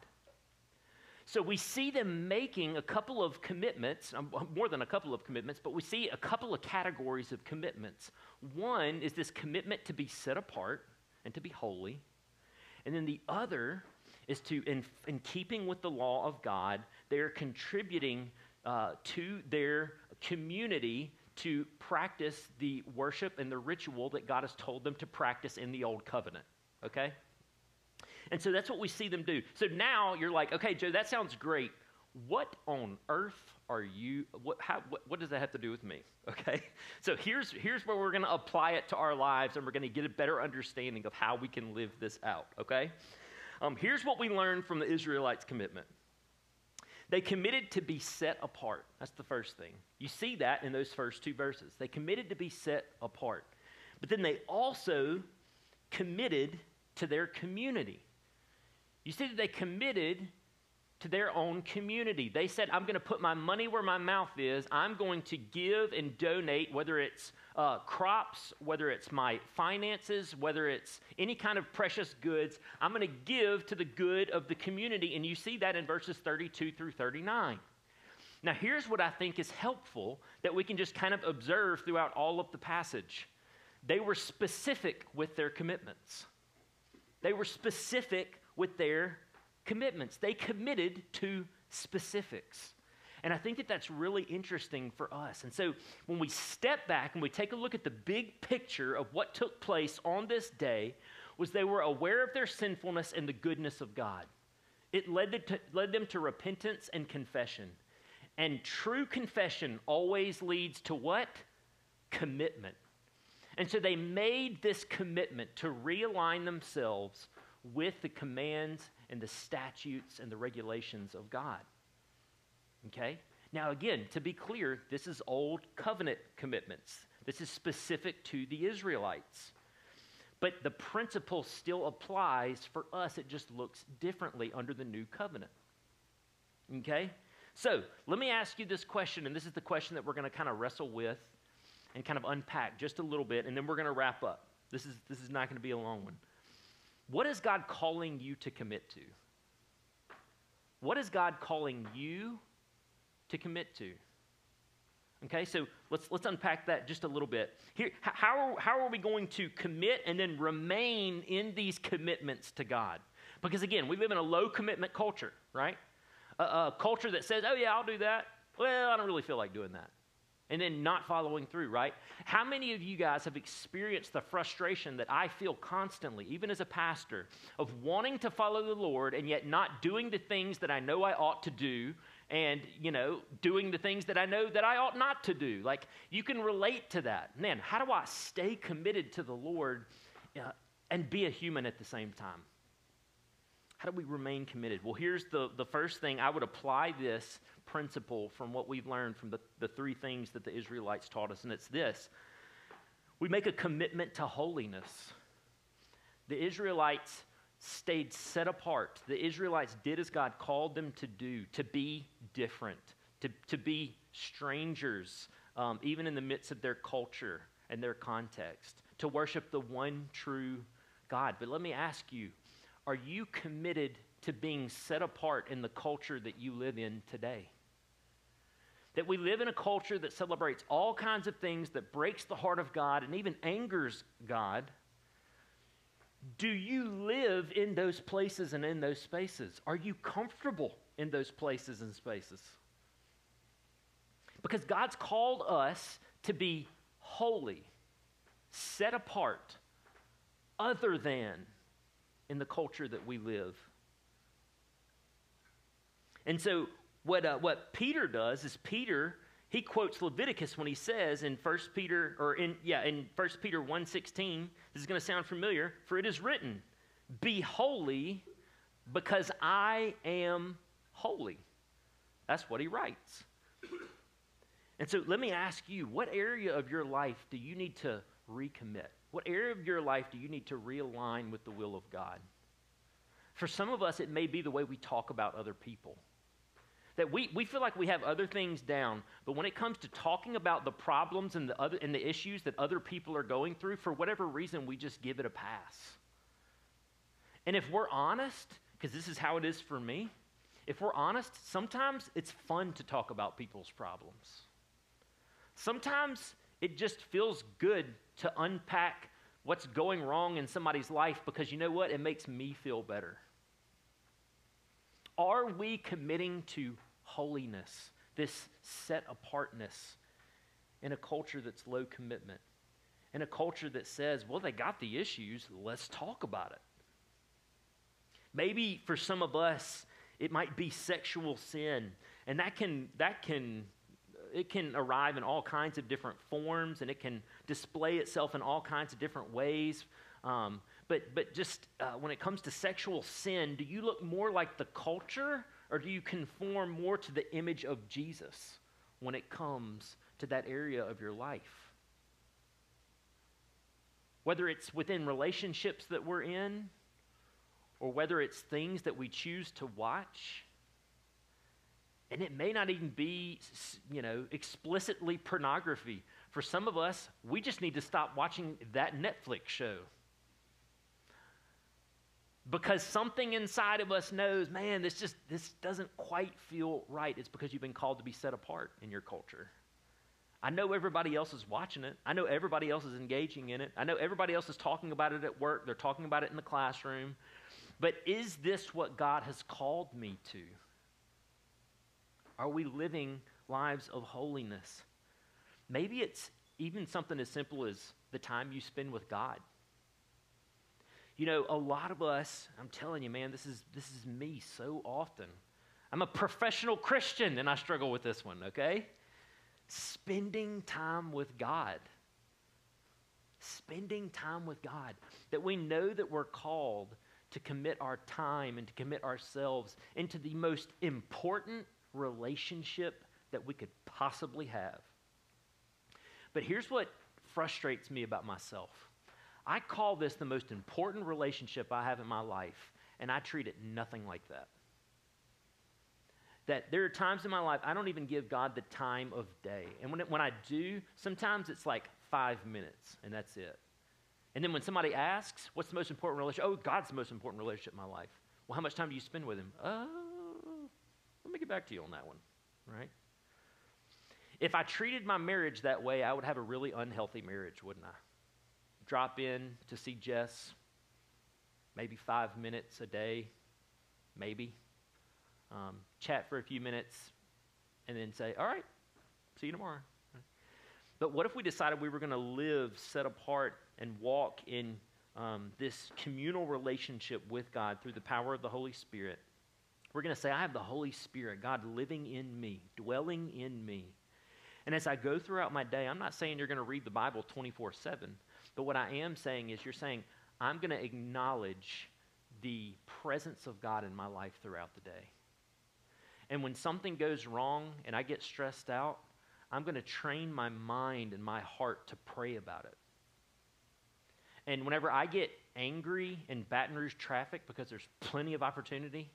So we see them making a couple of commitments, more than a couple of commitments, but we see a couple of categories of commitments. One is this commitment to be set apart and to be holy. And then the other is to, in keeping with the law of God, they're contributing to their community to practice the worship and the ritual that God has told them to practice in the Old Covenant, okay? And so that's what we see them do. So now you're like, okay, Joe, that sounds great. What on earth are you, what does that have to do with me, okay? So here's where we're going to apply it to our lives, and we're going to get a better understanding of how we can live this out, okay? Here's what we learned from the Israelites' commitment. They committed to be set apart. That's the first thing. You see that in those first two verses. They committed to be set apart. But then they also committed to their community. You see that they committed to their own community. They said, I'm going to put my money where my mouth is. I'm going to give and donate, whether it's crops, whether it's my finances, whether it's any kind of precious goods. I'm going to give to the good of the community. And you see that in verses 32 through 39. Now, here's what I think is helpful that we can just kind of observe throughout all of the passage. They were specific with their commitments. They were specific with their commitments. They committed to specifics. And I think that that's really interesting for us. And so when we step back and we take a look at the big picture of what took place on this day, was they were aware of their sinfulness and the goodness of God. It led them to repentance and confession. And true confession always leads to what? Commitment. And so they made this commitment to realign themselves with the commands and the statutes and the regulations of God. Okay? Now again, to be clear, this is old covenant commitments. This is specific to the Israelites. But the principle still applies for us. It just looks differently under the new covenant. Okay? So let me ask you this question, and this is the question that we're going to kind of wrestle with and kind of unpack just a little bit, and then we're going to wrap up. This is not going to be a long one. What is God calling you to commit to? What is God calling you to commit to? Okay, so let's unpack that just a little bit. Here, how are we going to commit and then remain in these commitments to God? Because again, we live in a low commitment culture, right? A culture that says, oh yeah, I'll do that. Well, I don't really feel like doing that. And then not following through, right? How many of you guys have experienced the frustration that I feel constantly, even as a pastor, of wanting to follow the Lord and yet not doing the things that I know I ought to do, and, doing the things that I know that I ought not to do? Like, you can relate to that. Man, how do I stay committed to the Lord and be a human at the same time? How do we remain committed? Well, here's the first thing. I would apply this principle from what we've learned from the three things that the Israelites taught us, and it's this. We make a commitment to holiness. The Israelites stayed set apart. The Israelites did as God called them to do, to be different, to be strangers, even in the midst of their culture and their context, to worship the one true God. But let me ask you, are you committed to being set apart in the culture that you live in today? That we live in a culture that celebrates all kinds of things, that breaks the heart of God and even angers God. Do you live in those places and in those spaces? Are you comfortable in those places and spaces? Because God's called us to be holy, set apart, other than in the culture that we live. And so what Peter does is he quotes Leviticus when he says in 1 Peter 1:16, this is going to sound familiar, for it is written, be holy because I am holy. That's what he writes. And so let me ask you, what area of your life do you need to recommit? What area of your life do you need to realign with the will of God? For some of us, it may be the way we talk about other people. That we feel like we have other things down, but when it comes to talking about the problems and the issues that other people are going through, for whatever reason, we just give it a pass. And if we're honest, because this is how it is for me, if we're honest, sometimes it's fun to talk about people's problems. Sometimes it just feels good to unpack what's going wrong in somebody's life because you know what? It makes me feel better. Are we committing to holiness, this set apartness in a culture that's low commitment, in a culture that says, well, they got the issues, let's talk about it? Maybe for some of us, it might be sexual sin, and it can arrive in all kinds of different forms, and it can display itself in all kinds of different ways. But just when it comes to sexual sin, do you look more like the culture, or do you conform more to the image of Jesus when it comes to that area of your life? Whether it's within relationships that we're in, or whether it's things that we choose to watch. And it may not even be, explicitly pornography. For some of us, we just need to stop watching that Netflix show. Because something inside of us knows, man, this doesn't quite feel right. It's because you've been called to be set apart in your culture. I know everybody else is watching it. I know everybody else is engaging in it. I know everybody else is talking about it at work. They're talking about it in the classroom. But is this what God has called me to? Are we living lives of holiness? Maybe it's even something as simple as the time you spend with God. You know, a lot of us, I'm telling you, man, this is me so often. I'm a professional Christian, and I struggle with this one, okay? Spending time with God. Spending time with God. That we know that we're called to commit our time and to commit ourselves into the most important relationship that we could possibly have. But here's what frustrates me about myself. I call this the most important relationship I have in my life, and I treat it nothing like that. That there are times in my life I don't even give God the time of day. And when I do, sometimes it's like 5 minutes, and that's it. And then when somebody asks, what's the most important relationship? Oh, God's the most important relationship in my life. Well, how much time do you spend with him? Let me get back to you on that one, right? If I treated my marriage that way, I would have a really unhealthy marriage, wouldn't I? Drop in to see Jess, maybe 5 minutes a day, maybe. Chat for a few minutes, and then say, all right, see you tomorrow. But what if we decided we were going to live set apart and walk in this communal relationship with God through the power of the Holy Spirit? We're going to say, I have the Holy Spirit, God living in me, dwelling in me. And as I go throughout my day, I'm not saying you're going to read the Bible 24/7, but what I am saying is you're saying, I'm going to acknowledge the presence of God in my life throughout the day. And when something goes wrong and I get stressed out, I'm going to train my mind and my heart to pray about it. And whenever I get angry in Baton Rouge traffic because there's plenty of opportunity,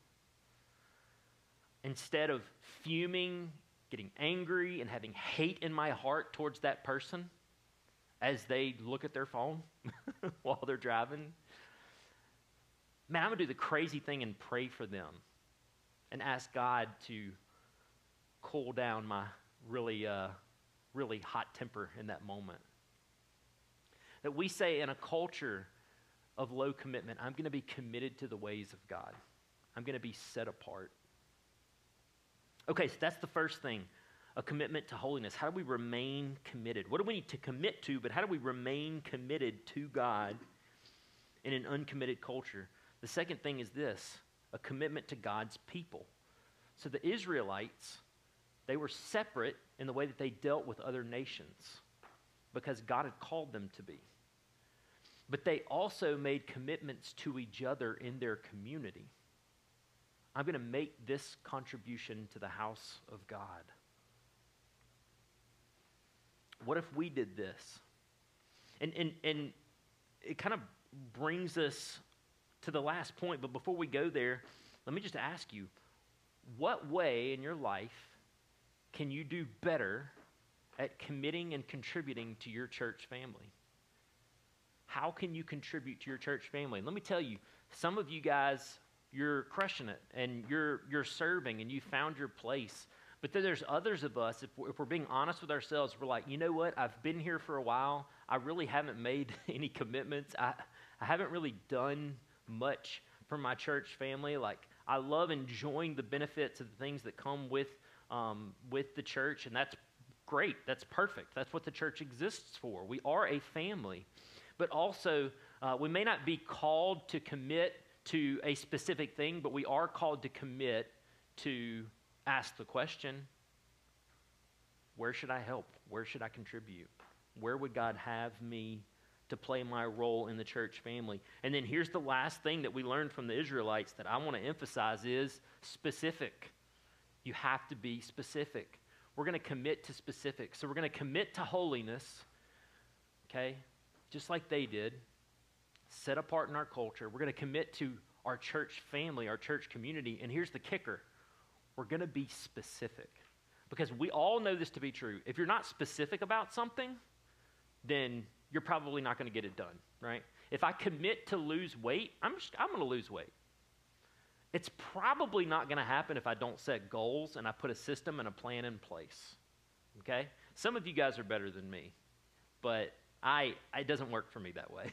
instead of fuming, getting angry, and having hate in my heart towards that person as they look at their phone while they're driving, man, I'm going to do the crazy thing and pray for them and ask God to cool down my really hot temper in that moment. That we say in a culture of low commitment, I'm going to be committed to the ways of God. I'm going to be set apart. Okay, so that's the first thing, a commitment to holiness. How do we remain committed? What do we need to commit to, but how do we remain committed to God in an uncommitted culture? The second thing is this, a commitment to God's people. So the Israelites, they were separate in the way that they dealt with other nations because God had called them to be. But they also made commitments to each other in their community. I'm going to make this contribution to the house of God. What if we did this? And it kind of brings us to the last point, but before we go there, let me just ask you, what way in your life can you do better at committing and contributing to your church family? How can you contribute to your church family? And let me tell you, some of you guys, you're crushing it, and you're serving, and you found your place. But then there's others of us, if we're being honest with ourselves, we're like, you know what? I've been here for a while. I really haven't made any commitments. I haven't really done much for my church family. Like, I love enjoying the benefits of the things that come with the church, and that's great. That's perfect. That's what the church exists for. We are a family. But also, we may not be called to commit to a specific thing, but we are called to commit to ask the question, where should I help? Where should I contribute? Where would God have me to play my role in the church family? And then here's the last thing that we learned from the Israelites that I want to emphasize is specific. You have to be specific. We're going to commit to specifics. So we're going to commit to holiness, okay, just like they did, set apart in our culture. We're going to commit to our church family, our church community. And here's the kicker. We're going to be specific. Because we all know this to be true. If you're not specific about something, then you're probably not going to get it done, right? If I commit to lose weight, I'm going to lose weight. It's probably not going to happen if I don't set goals and I put a system and a plan in place, okay? Some of you guys are better than me, but it doesn't work for me that way.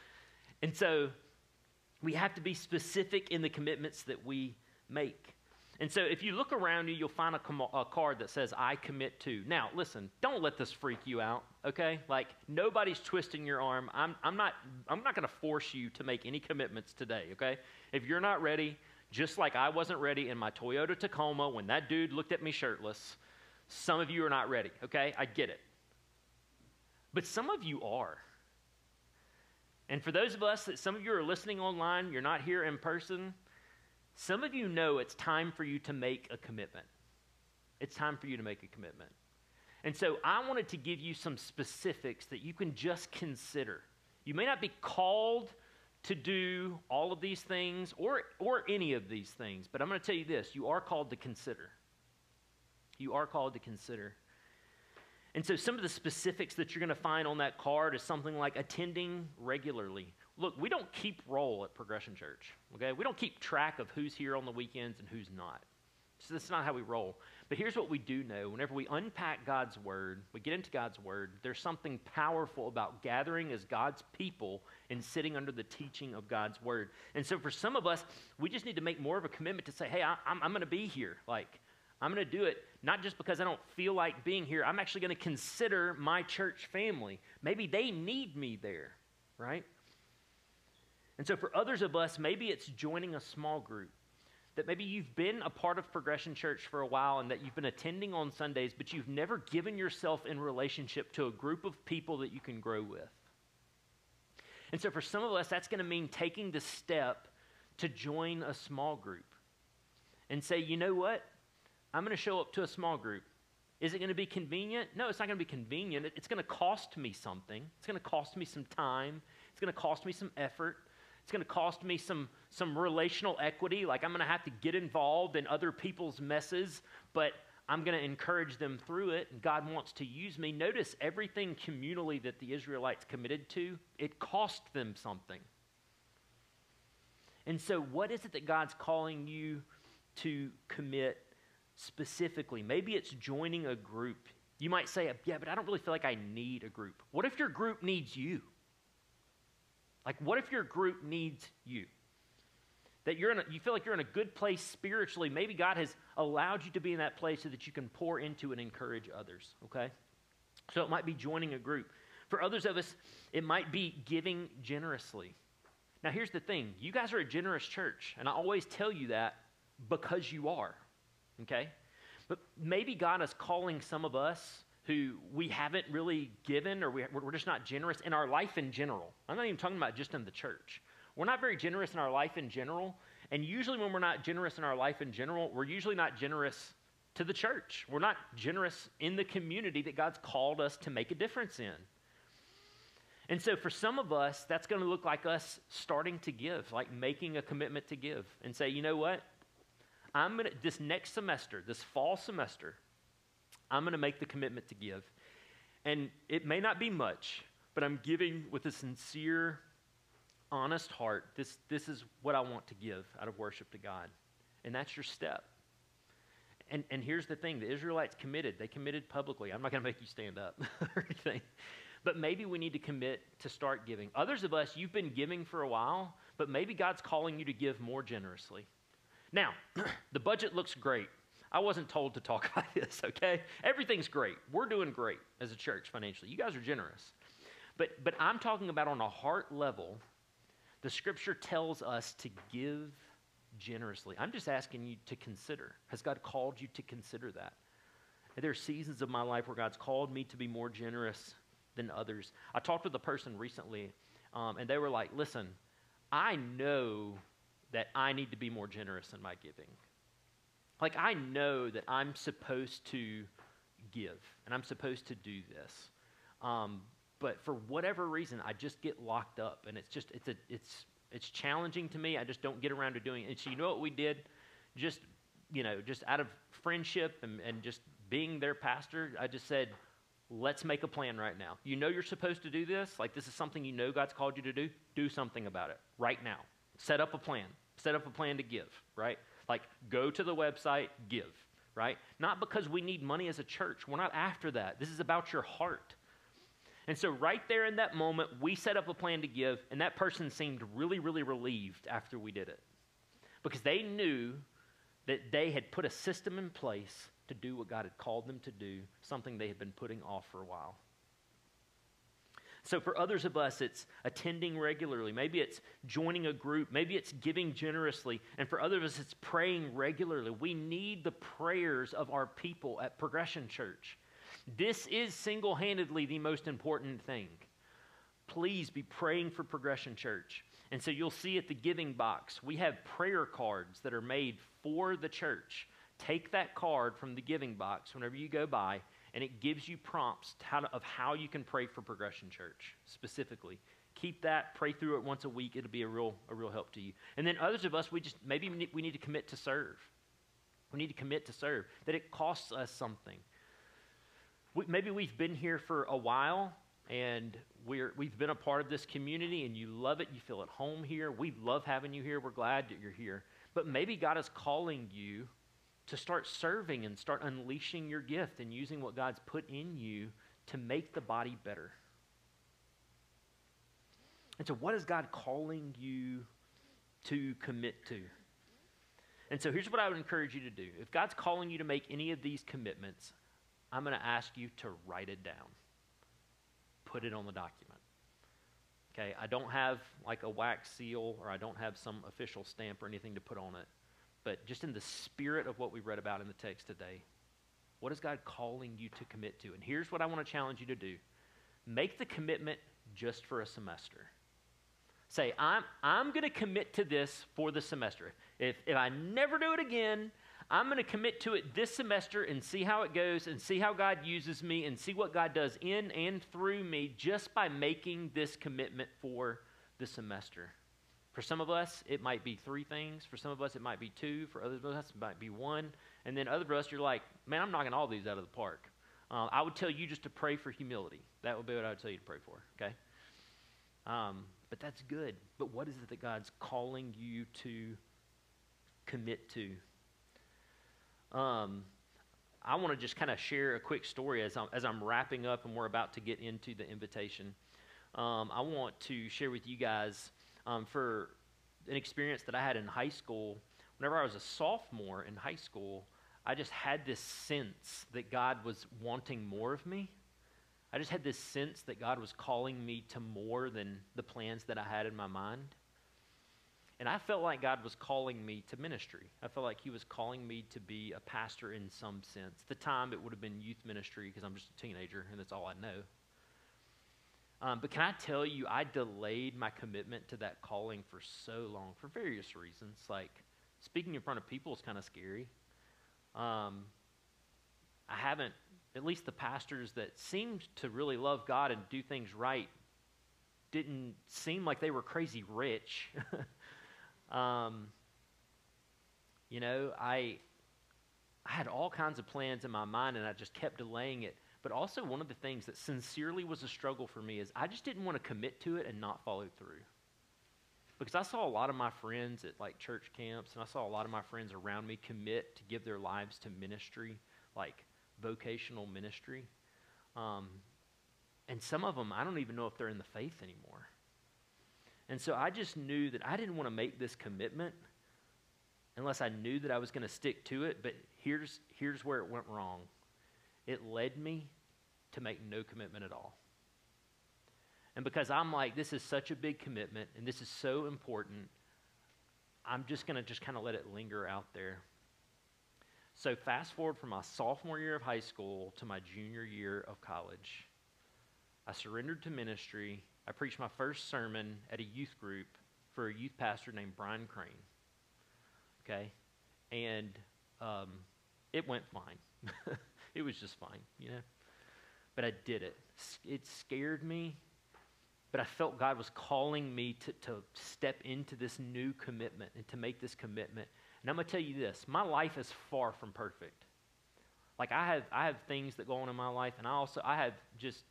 And so we have to be specific in the commitments that we make. And so if you look around you, you'll find a card that says, I commit to. Now, listen, don't let this freak you out, okay? Like, nobody's twisting your arm. I'm not going to force you to make any commitments today, okay? If you're not ready, just like I wasn't ready in my Toyota Tacoma when that dude looked at me shirtless, some of you are not ready, okay? I get it. But some of you are. And for those of us that some of you are listening online, you're not here in person, some of you know it's time for you to make a commitment. It's time for you to make a commitment. And so I wanted to give you some specifics that you can just consider. You may not be called to do all of these things or any of these things, but I'm going to tell you this, you are called to consider. You are called to consider. And so some of the specifics that you're going to find on that card is something like attending regularly. Look, we don't keep roll at Progression Church, okay? We don't keep track of who's here on the weekends and who's not. So that's not how we roll. But here's what we do know. Whenever we unpack God's Word, we get into God's Word, there's something powerful about gathering as God's people and sitting under the teaching of God's Word. And so for some of us, we just need to make more of a commitment to say, hey, I'm going to be here. Like, I'm going to do it not just because I don't feel like being here. I'm actually going to consider my church family. Maybe they need me there, right? And so for others of us, maybe it's joining a small group. That maybe you've been a part of Progression Church for a while and that you've been attending on Sundays, but you've never given yourself in relationship to a group of people that you can grow with. And so for some of us, that's going to mean taking the step to join a small group and say, you know what? I'm going to show up to a small group. Is it going to be convenient? No, it's not going to be convenient. It's going to cost me something. It's going to cost me some time. It's going to cost me some effort. It's going to cost me some relational equity, like I'm going to have to get involved in other people's messes, but I'm going to encourage them through it, and God wants to use me. Notice everything communally that the Israelites committed to, it cost them something. And so what is it that God's calling you to commit specifically? Maybe it's joining a group. You might say, yeah, but I don't really feel like I need a group. What if your group needs you? Like, what if your group needs you? That you feel like you're in a good place spiritually. Maybe God has allowed you to be in that place so that you can pour into and encourage others, okay? So it might be joining a group. For others of us, it might be giving generously. Now, here's the thing. You guys are a generous church, and I always tell you that because you are, okay? But maybe God is calling some of us who we haven't really given, or we're just not generous in our life in general. I'm not even talking about just in the church. We're not very generous in our life in general, and usually when we're not generous in our life in general, we're usually not generous to the church. We're not generous in the community that God's called us to make a difference in. And so for some of us, that's going to look like us starting to give, like making a commitment to give and say, you know what? This next semester, this fall semester, I'm going to make the commitment to give. And it may not be much, but I'm giving with a sincere, honest heart. This is what I want to give out of worship to God. And that's your step. And here's the thing. The Israelites committed. They committed publicly. I'm not going to make you stand up or anything. But maybe we need to commit to start giving. Others of us, you've been giving for a while, but maybe God's calling you to give more generously. Now, the budget looks great. I wasn't told to talk about this, okay? Everything's great. We're doing great as a church financially. You guys are generous. But I'm talking about on a heart level, the Scripture tells us to give generously. I'm just asking you to consider. Has God called you to consider that? And there are seasons of my life where God's called me to be more generous than others. I talked with a person recently, and they were like, listen, I know that I need to be more generous in my giving. Like, I know that I'm supposed to give, and I'm supposed to do this. But for whatever reason, I just get locked up, and it's challenging to me. I just don't get around to doing it. And so you know what we did? Just out of friendship and just being their pastor, I just said, let's make a plan right now. You know you're supposed to do this. Like, this is something you know God's called you to do. Do something about it right now. Set up a plan. Set up a plan to give, right? Like, go to the website, give, right? Not because we need money as a church. We're not after that. This is about your heart. And so right there in that moment, we set up a plan to give, and that person seemed really, really relieved after we did it. Because they knew that they had put a system in place to do what God had called them to do, something they had been putting off for a while. So for others of us, it's attending regularly. Maybe it's joining a group. Maybe it's giving generously. And for others of us, it's praying regularly. We need the prayers of our people at Progression Church. This is single-handedly the most important thing. Please be praying for Progression Church. And so you'll see at the giving box, we have prayer cards that are made for the church. Take that card from the giving box whenever you go by, and it gives you prompts of how you can pray for Progression Church specifically. Keep that, pray through it once a week. It'll be a real help to you. And then others of us, we need to commit to serve. We need to commit to serve, that it costs us something. Maybe we've been here for a while, and we've been a part of this community, and you love it. You feel at home here. We love having you here. We're glad that you're here. But maybe God is calling you to start serving and start unleashing your gift and using what God's put in you to make the body better. And so what is God calling you to commit to? And so here's what I would encourage you to do. If God's calling you to make any of these commitments, I'm going to ask you to write it down. Put it on the document. Okay, I don't have like a wax seal, or I don't have some official stamp or anything to put on it. But just in the spirit of what we read about in the text today, what is God calling you to commit to? And here's what I want to challenge you to do. Make the commitment just for a semester. Say, I'm going to commit to this for the semester. If I never do it again, I'm going to commit to it this semester and see how it goes and see how God uses me and see what God does in and through me just by making this commitment for the semester. For some of us, it might be 3 things. For some of us, it might be 2. For others of us, it might be 1. And then other of us, you're like, man, I'm knocking all these out of the park. I would tell you just to pray for humility. That would be what I would tell you to pray for, okay? But that's good. But what is it that God's calling you to commit to? I want to just kind of share a quick story as I'm wrapping up and we're about to get into the invitation. I want to share with you guys for an experience that I had in high school. Whenever I was a sophomore in high school, I just had this sense that God was wanting more of me. I just had this sense that God was calling me to more than the plans that I had in my mind. And I felt like God was calling me to ministry. I felt like he was calling me to be a pastor in some sense. At the time, it would have been youth ministry because I'm just a teenager and that's all I know. But can I tell you, I delayed my commitment to that calling for so long for various reasons. Like, speaking in front of people is kind of scary. I haven't, at least the pastors that seemed to really love God and do things right didn't seem like they were crazy rich. You know, I had all kinds of plans in my mind and I just kept delaying it. But also one of the things that sincerely was a struggle for me is I just didn't want to commit to it and not follow through. Because I saw a lot of my friends at like church camps and I saw a lot of my friends around me commit to give their lives to ministry, like vocational ministry. And some of them, I don't even know if they're in the faith anymore. And so I just knew that I didn't want to make this commitment unless I knew that I was going to stick to it. But here's where it went wrong. It led me to make no commitment at all. And because I'm like, this is such a big commitment and this is so important, I'm just going to kind of let it linger out there. So fast forward from my sophomore year of high school to my junior year of college. I surrendered to ministry. I preached my first sermon at a youth group for a youth pastor named Brian Crane. Okay? And it went fine. It was just fine, you know? But I did it. It scared me, but I felt God was calling me to step into this new commitment and to make this commitment. And I'm going to tell you this, my life is far from perfect. Like I have things that go on in my life, and I have just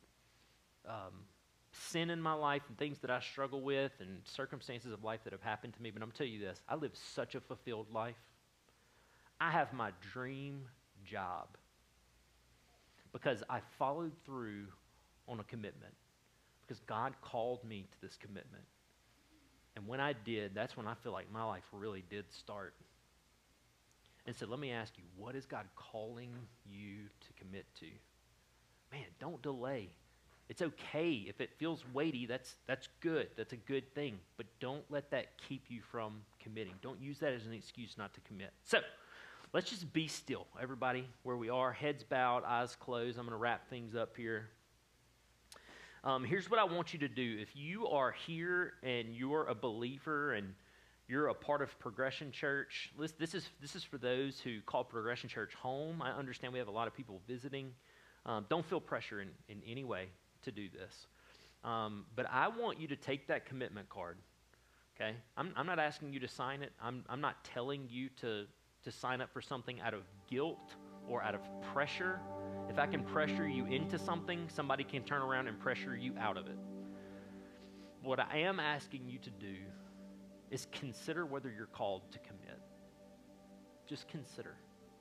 sin in my life and things that I struggle with and circumstances of life that have happened to me. But I'm going to tell you this, I live such a fulfilled life. I have my dream job because I followed through on a commitment, because God called me to this commitment. And when I did, that's when I feel like my life really did start. And so let me ask you, what is God calling you to commit to? Man, don't delay. It's okay if it feels weighty. That's good. That's a good thing. But don't let that keep you from committing. Don't use that as an excuse not to commit. So let's just be still, everybody, where we are, heads bowed, eyes closed. I'm going to wrap things up here. Here's what I want you to do. If you are here and you're a believer and you're a part of Progression Church, this is for those who call Progression Church home. I understand we have a lot of people visiting. Don't feel pressure in any way to do this. But I want you to take that commitment card, okay? I'm not asking you to sign it. I'm not telling you to sign up for something out of guilt or out of pressure. If I can pressure you into something, somebody can turn around and pressure you out of it. What I am asking you to do is consider whether you're called to commit. Just consider.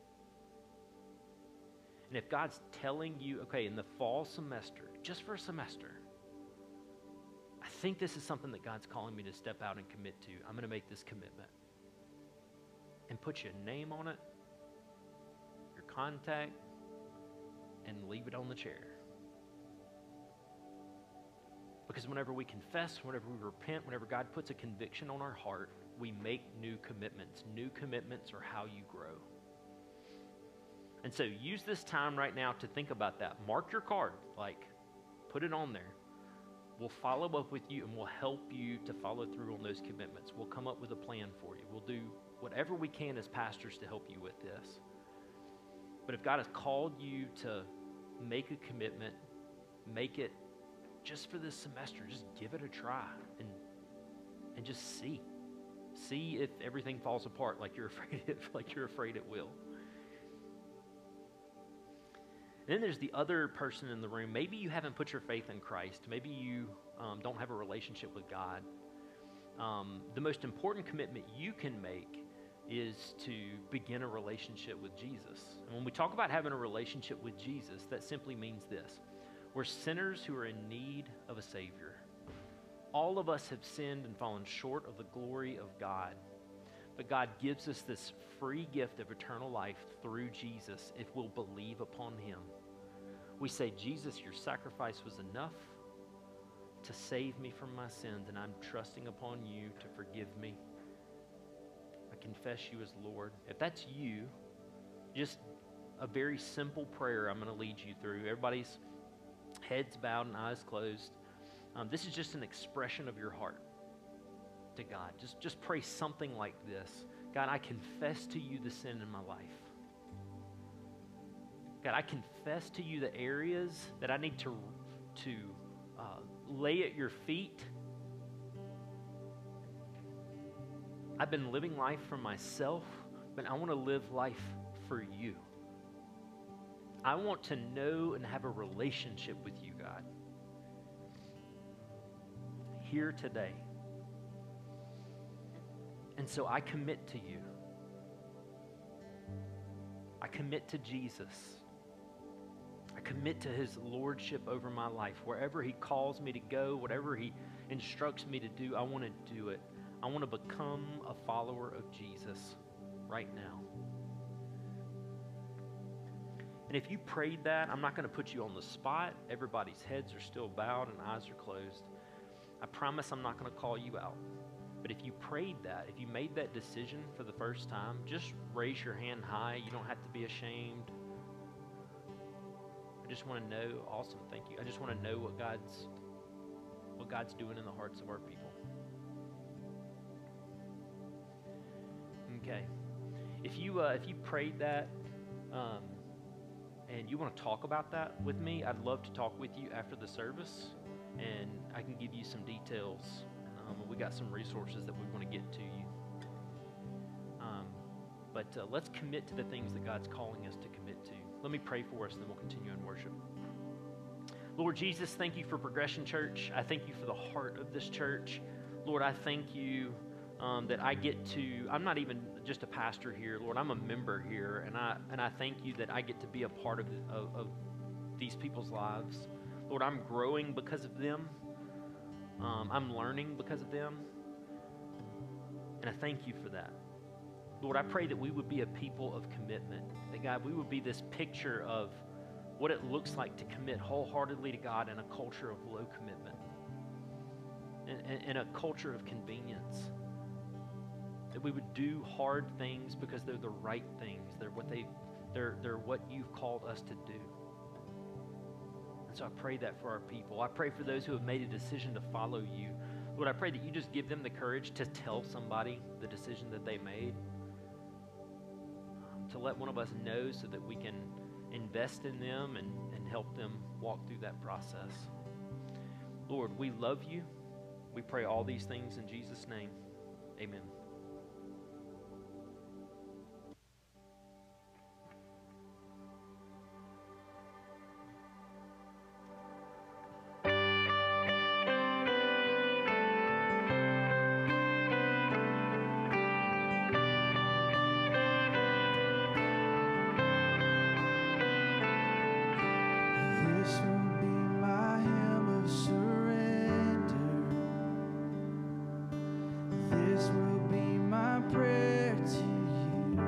And if God's telling you, okay, in the fall semester, just for a semester, I think this is something that God's calling me to step out and commit to. I'm going to make this commitment. And put your name on it, your contact, and leave it on the chair. Because whenever we confess, whenever we repent, whenever God puts a conviction on our heart, we make new commitments. New commitments are how you grow. And so use this time right now to think about that. Mark your card, put it on there. We'll follow up with you and we'll help you to follow through on those commitments. We'll come up with a plan for you. We'll do whatever we can as pastors to help you with this. But if God has called you to make a commitment, make it just for this semester. Just give it a try and just see. See if everything falls apart like you're afraid it will. And then there's the other person in the room. Maybe you haven't put your faith in Christ. Maybe you don't have a relationship with God. The most important commitment you can make is to begin a relationship with Jesus. And when we talk about having a relationship with Jesus, that simply means this. We're sinners who are in need of a Savior. All of us have sinned and fallen short of the glory of God. But God gives us this free gift of eternal life through Jesus if we'll believe upon Him. We say, Jesus, your sacrifice was enough to save me from my sins, and I'm trusting upon you to forgive me. I confess you as Lord. If that's you, just a very simple prayer I'm going to lead you through. Everybody's heads bowed and eyes closed. This is just an expression of your heart to God. Just pray something like this. God, I confess to you the sin in my life. God, I confess to you the areas that I need to lay at your feet. I've been living life for myself, but I want to live life for you. I want to know and have a relationship with you, God. Here today. And so I commit to you. I commit to Jesus. I commit to His lordship over my life. Wherever He calls me to go, whatever He instructs me to do, I want to do it. I want to become a follower of Jesus right now. And if you prayed that, I'm not going to put you on the spot. Everybody's heads are still bowed and eyes are closed. I promise I'm not going to call you out. But if you prayed that, if you made that decision for the first time, just raise your hand high. You don't have to be ashamed. I just want to know, awesome, thank you. I just want to know what God's doing in the hearts of our people. Okay. If you prayed that, and you want to talk about that with me, I'd love to talk with you after the service, and I can give you some details. We got some resources that we want to get to you. But let's commit to the things that God's calling us to commit to. Let me pray for us, and then we'll continue in worship. Lord Jesus, thank you for Progression Church. I thank you for the heart of this church. Lord, I thank you that I get to, I'm not even just a pastor here, Lord, I'm a member here, and I thank you that I get to be a part of these people's lives. Lord, I'm growing because of them. I'm learning because of them, and I thank you for that. Lord, I pray that we would be a people of commitment. That, God, we would be this picture of what it looks like to commit wholeheartedly to God in a culture of low commitment, in a culture of convenience. That we would do hard things because they're the right things. They're what you've called us to do. And so I pray that for our people. I pray for those who have made a decision to follow you. Lord, I pray that you just give them the courage to tell somebody the decision that they made, to let one of us know so that we can invest in them and help them walk through that process. Lord, we love you. We pray all these things in Jesus' name. Amen. This will be my hymn of surrender. This will be my prayer to you,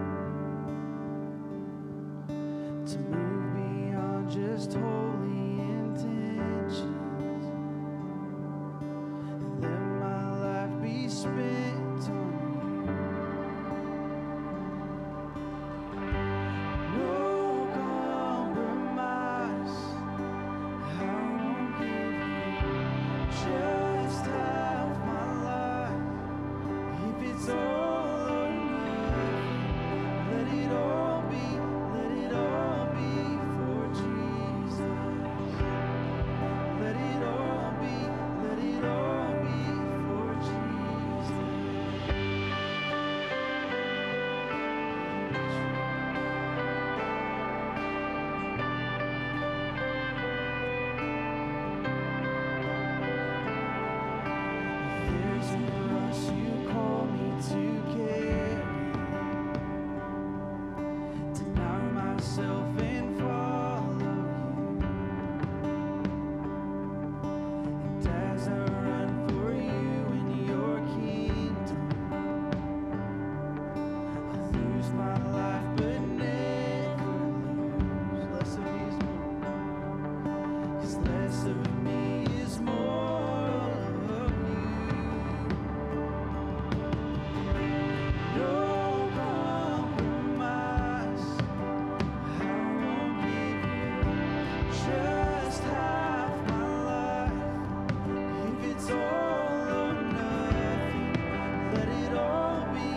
to move beyond just holy intentions, and let my life be spent on you. No compromise. I won't give you just half my life. If it's all or nothing, let it all be for Jesus. Let it all be for Jesus. There's a cross you call me to carry, deny myself and follow you. And as I run for you in your kingdom, I lose my life but never lose. Less of me is more, 'cause less of me is more of you. No compromise. I won't give you just half my life. If it's all or nothing, let it all be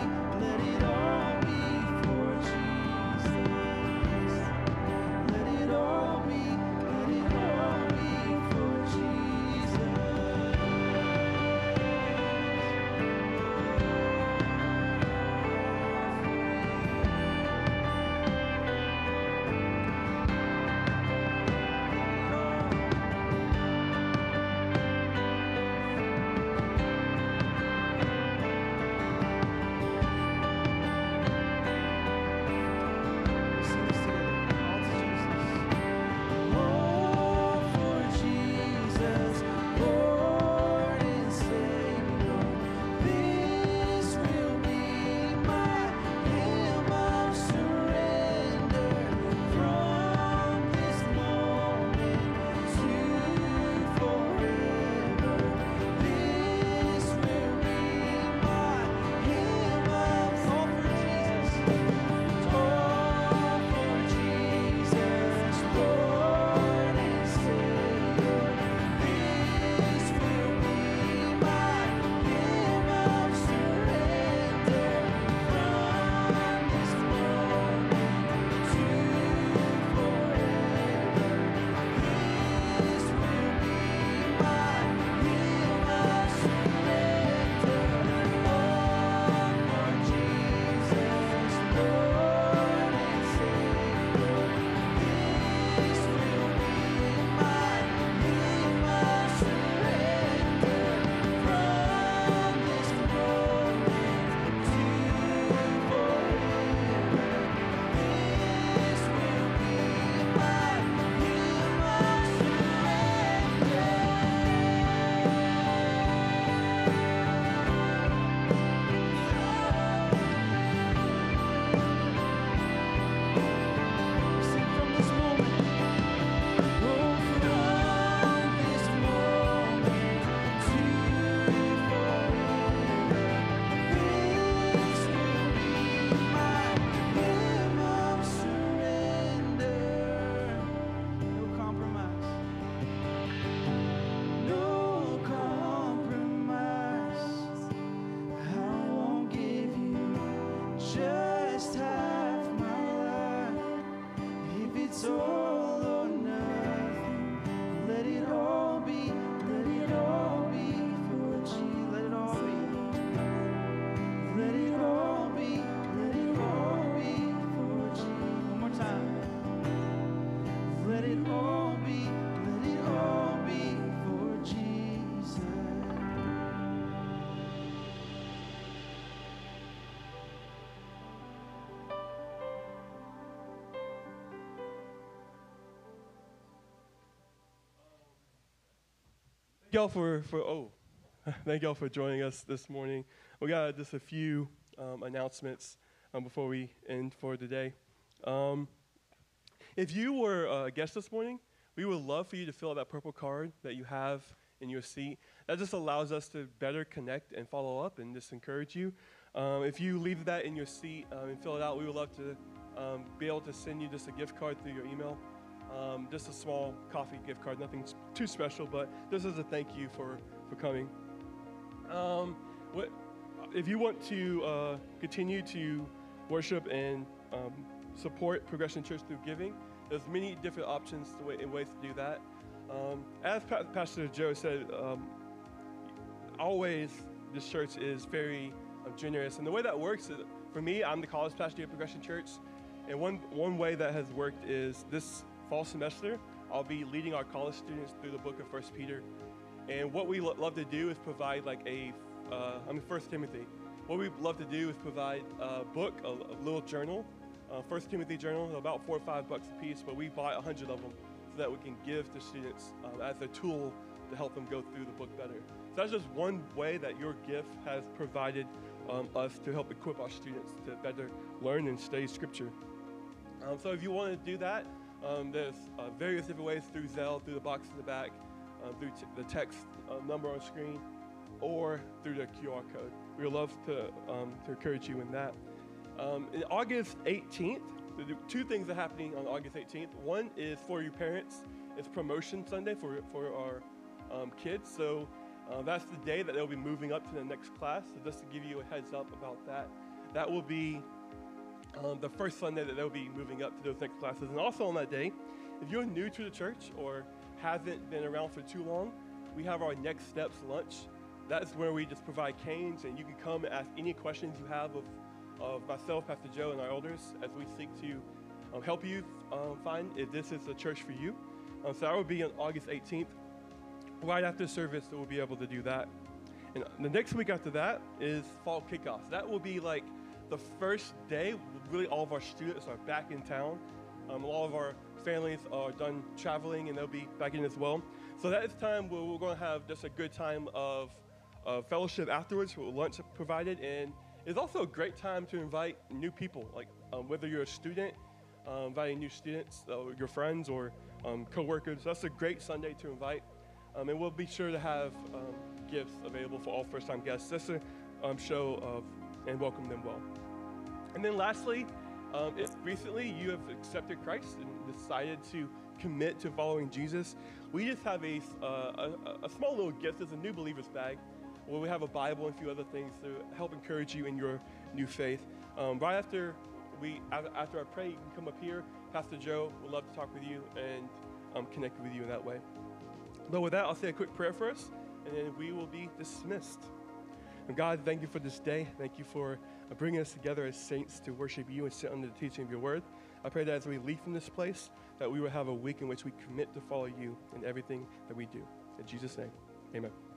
for Jesus. Let it all be for Jesus. Sing this together. All to Jesus. All for Jesus, Lord and Savior. This will be my hymn of surrender from this moment to forever. This will be my hymn of all for Jesus. All for Jesus, Lord and Savior. This will be my hymn of surrender from this moment to forever. This will be my hymn of surrender. All for Jesus, Lord and Savior. This will be my hymn of surrender from this moment to forever. This will be my hymn of surrender. let it all be for Jesus. Thank y'all thank y'all for joining us this morning. We got just a few announcements before we end for today. If you were a guest this morning, we would love for you to fill out that purple card that you have in your seat. That just allows us to better connect and follow up and just encourage you. If you leave that in your seat and fill it out, we would love to be able to send you just a gift card through your email. Just a small coffee gift card, nothing too special, but just as a thank you for coming. If you want to continue to worship and support Progression Church through giving, there's many different options and ways to do that. As Pastor Joe said, always this church is very generous. And the way that works is, for me, I'm the college pastor at Progression Church. And one way that has worked is this fall semester, I'll be leading our college students through the book of 1 Peter. And what we love to do is provide like 1 Timothy. What we love to do is provide a book, a little journal, 1 Timothy journal, about $4 or $5 a piece, but we buy 100 of them so that we can give to students as a tool to help them go through the book better. So that's just one way that your gift has provided us to help equip our students to better learn and study Scripture. So if you want to do that, there's various different ways through Zelle, through the box in the back, through the text number on screen, or through the QR code. We would love to encourage you in that. In August 18th, the two things are happening on August 18th. One is for your parents. It's Promotion Sunday for our kids. So that's the day that they'll be moving up to the next class. So just to give you a heads up about that, that will be the first Sunday that they'll be moving up to those next classes. And also on that day, if you're new to the church or haven't been around for too long, we have our Next Steps lunch. That's where we just provide canes, and you can come and ask any questions you have of myself, Pastor Joe, and our elders as we seek to help you find if this is a church for you. So that will be on August 18th. Right after service, we'll be able to do that. And the next week after that is fall kickoff. That will be like the first day, really all of our students are back in town. All of our families are done traveling, and they'll be back in as well. So that is time where we're going to have just a good time of fellowship afterwards with lunch provided. And it's also a great time to invite new people, like whether you're a student, inviting new students, your friends, or co-workers. That's a great Sunday to invite. And we'll be sure to have gifts available for all first-time guests just to show and welcome them well. And then lastly, if recently you have accepted Christ and decided to commit to following Jesus, we just have a small little gift. It's a new believer's bag where we have a Bible and a few other things to help encourage you in your new faith. Right after I pray, you can come up here. Pastor Joe would love to talk with you and connect with you in that way. But with that, I'll say a quick prayer for us, and then we will be dismissed. And God, thank you for this day. Thank you for bringing us together as saints to worship you and sit under the teaching of your word. I pray that as we leave from this place, that we will have a week in which we commit to follow you in everything that we do. In Jesus' name, amen.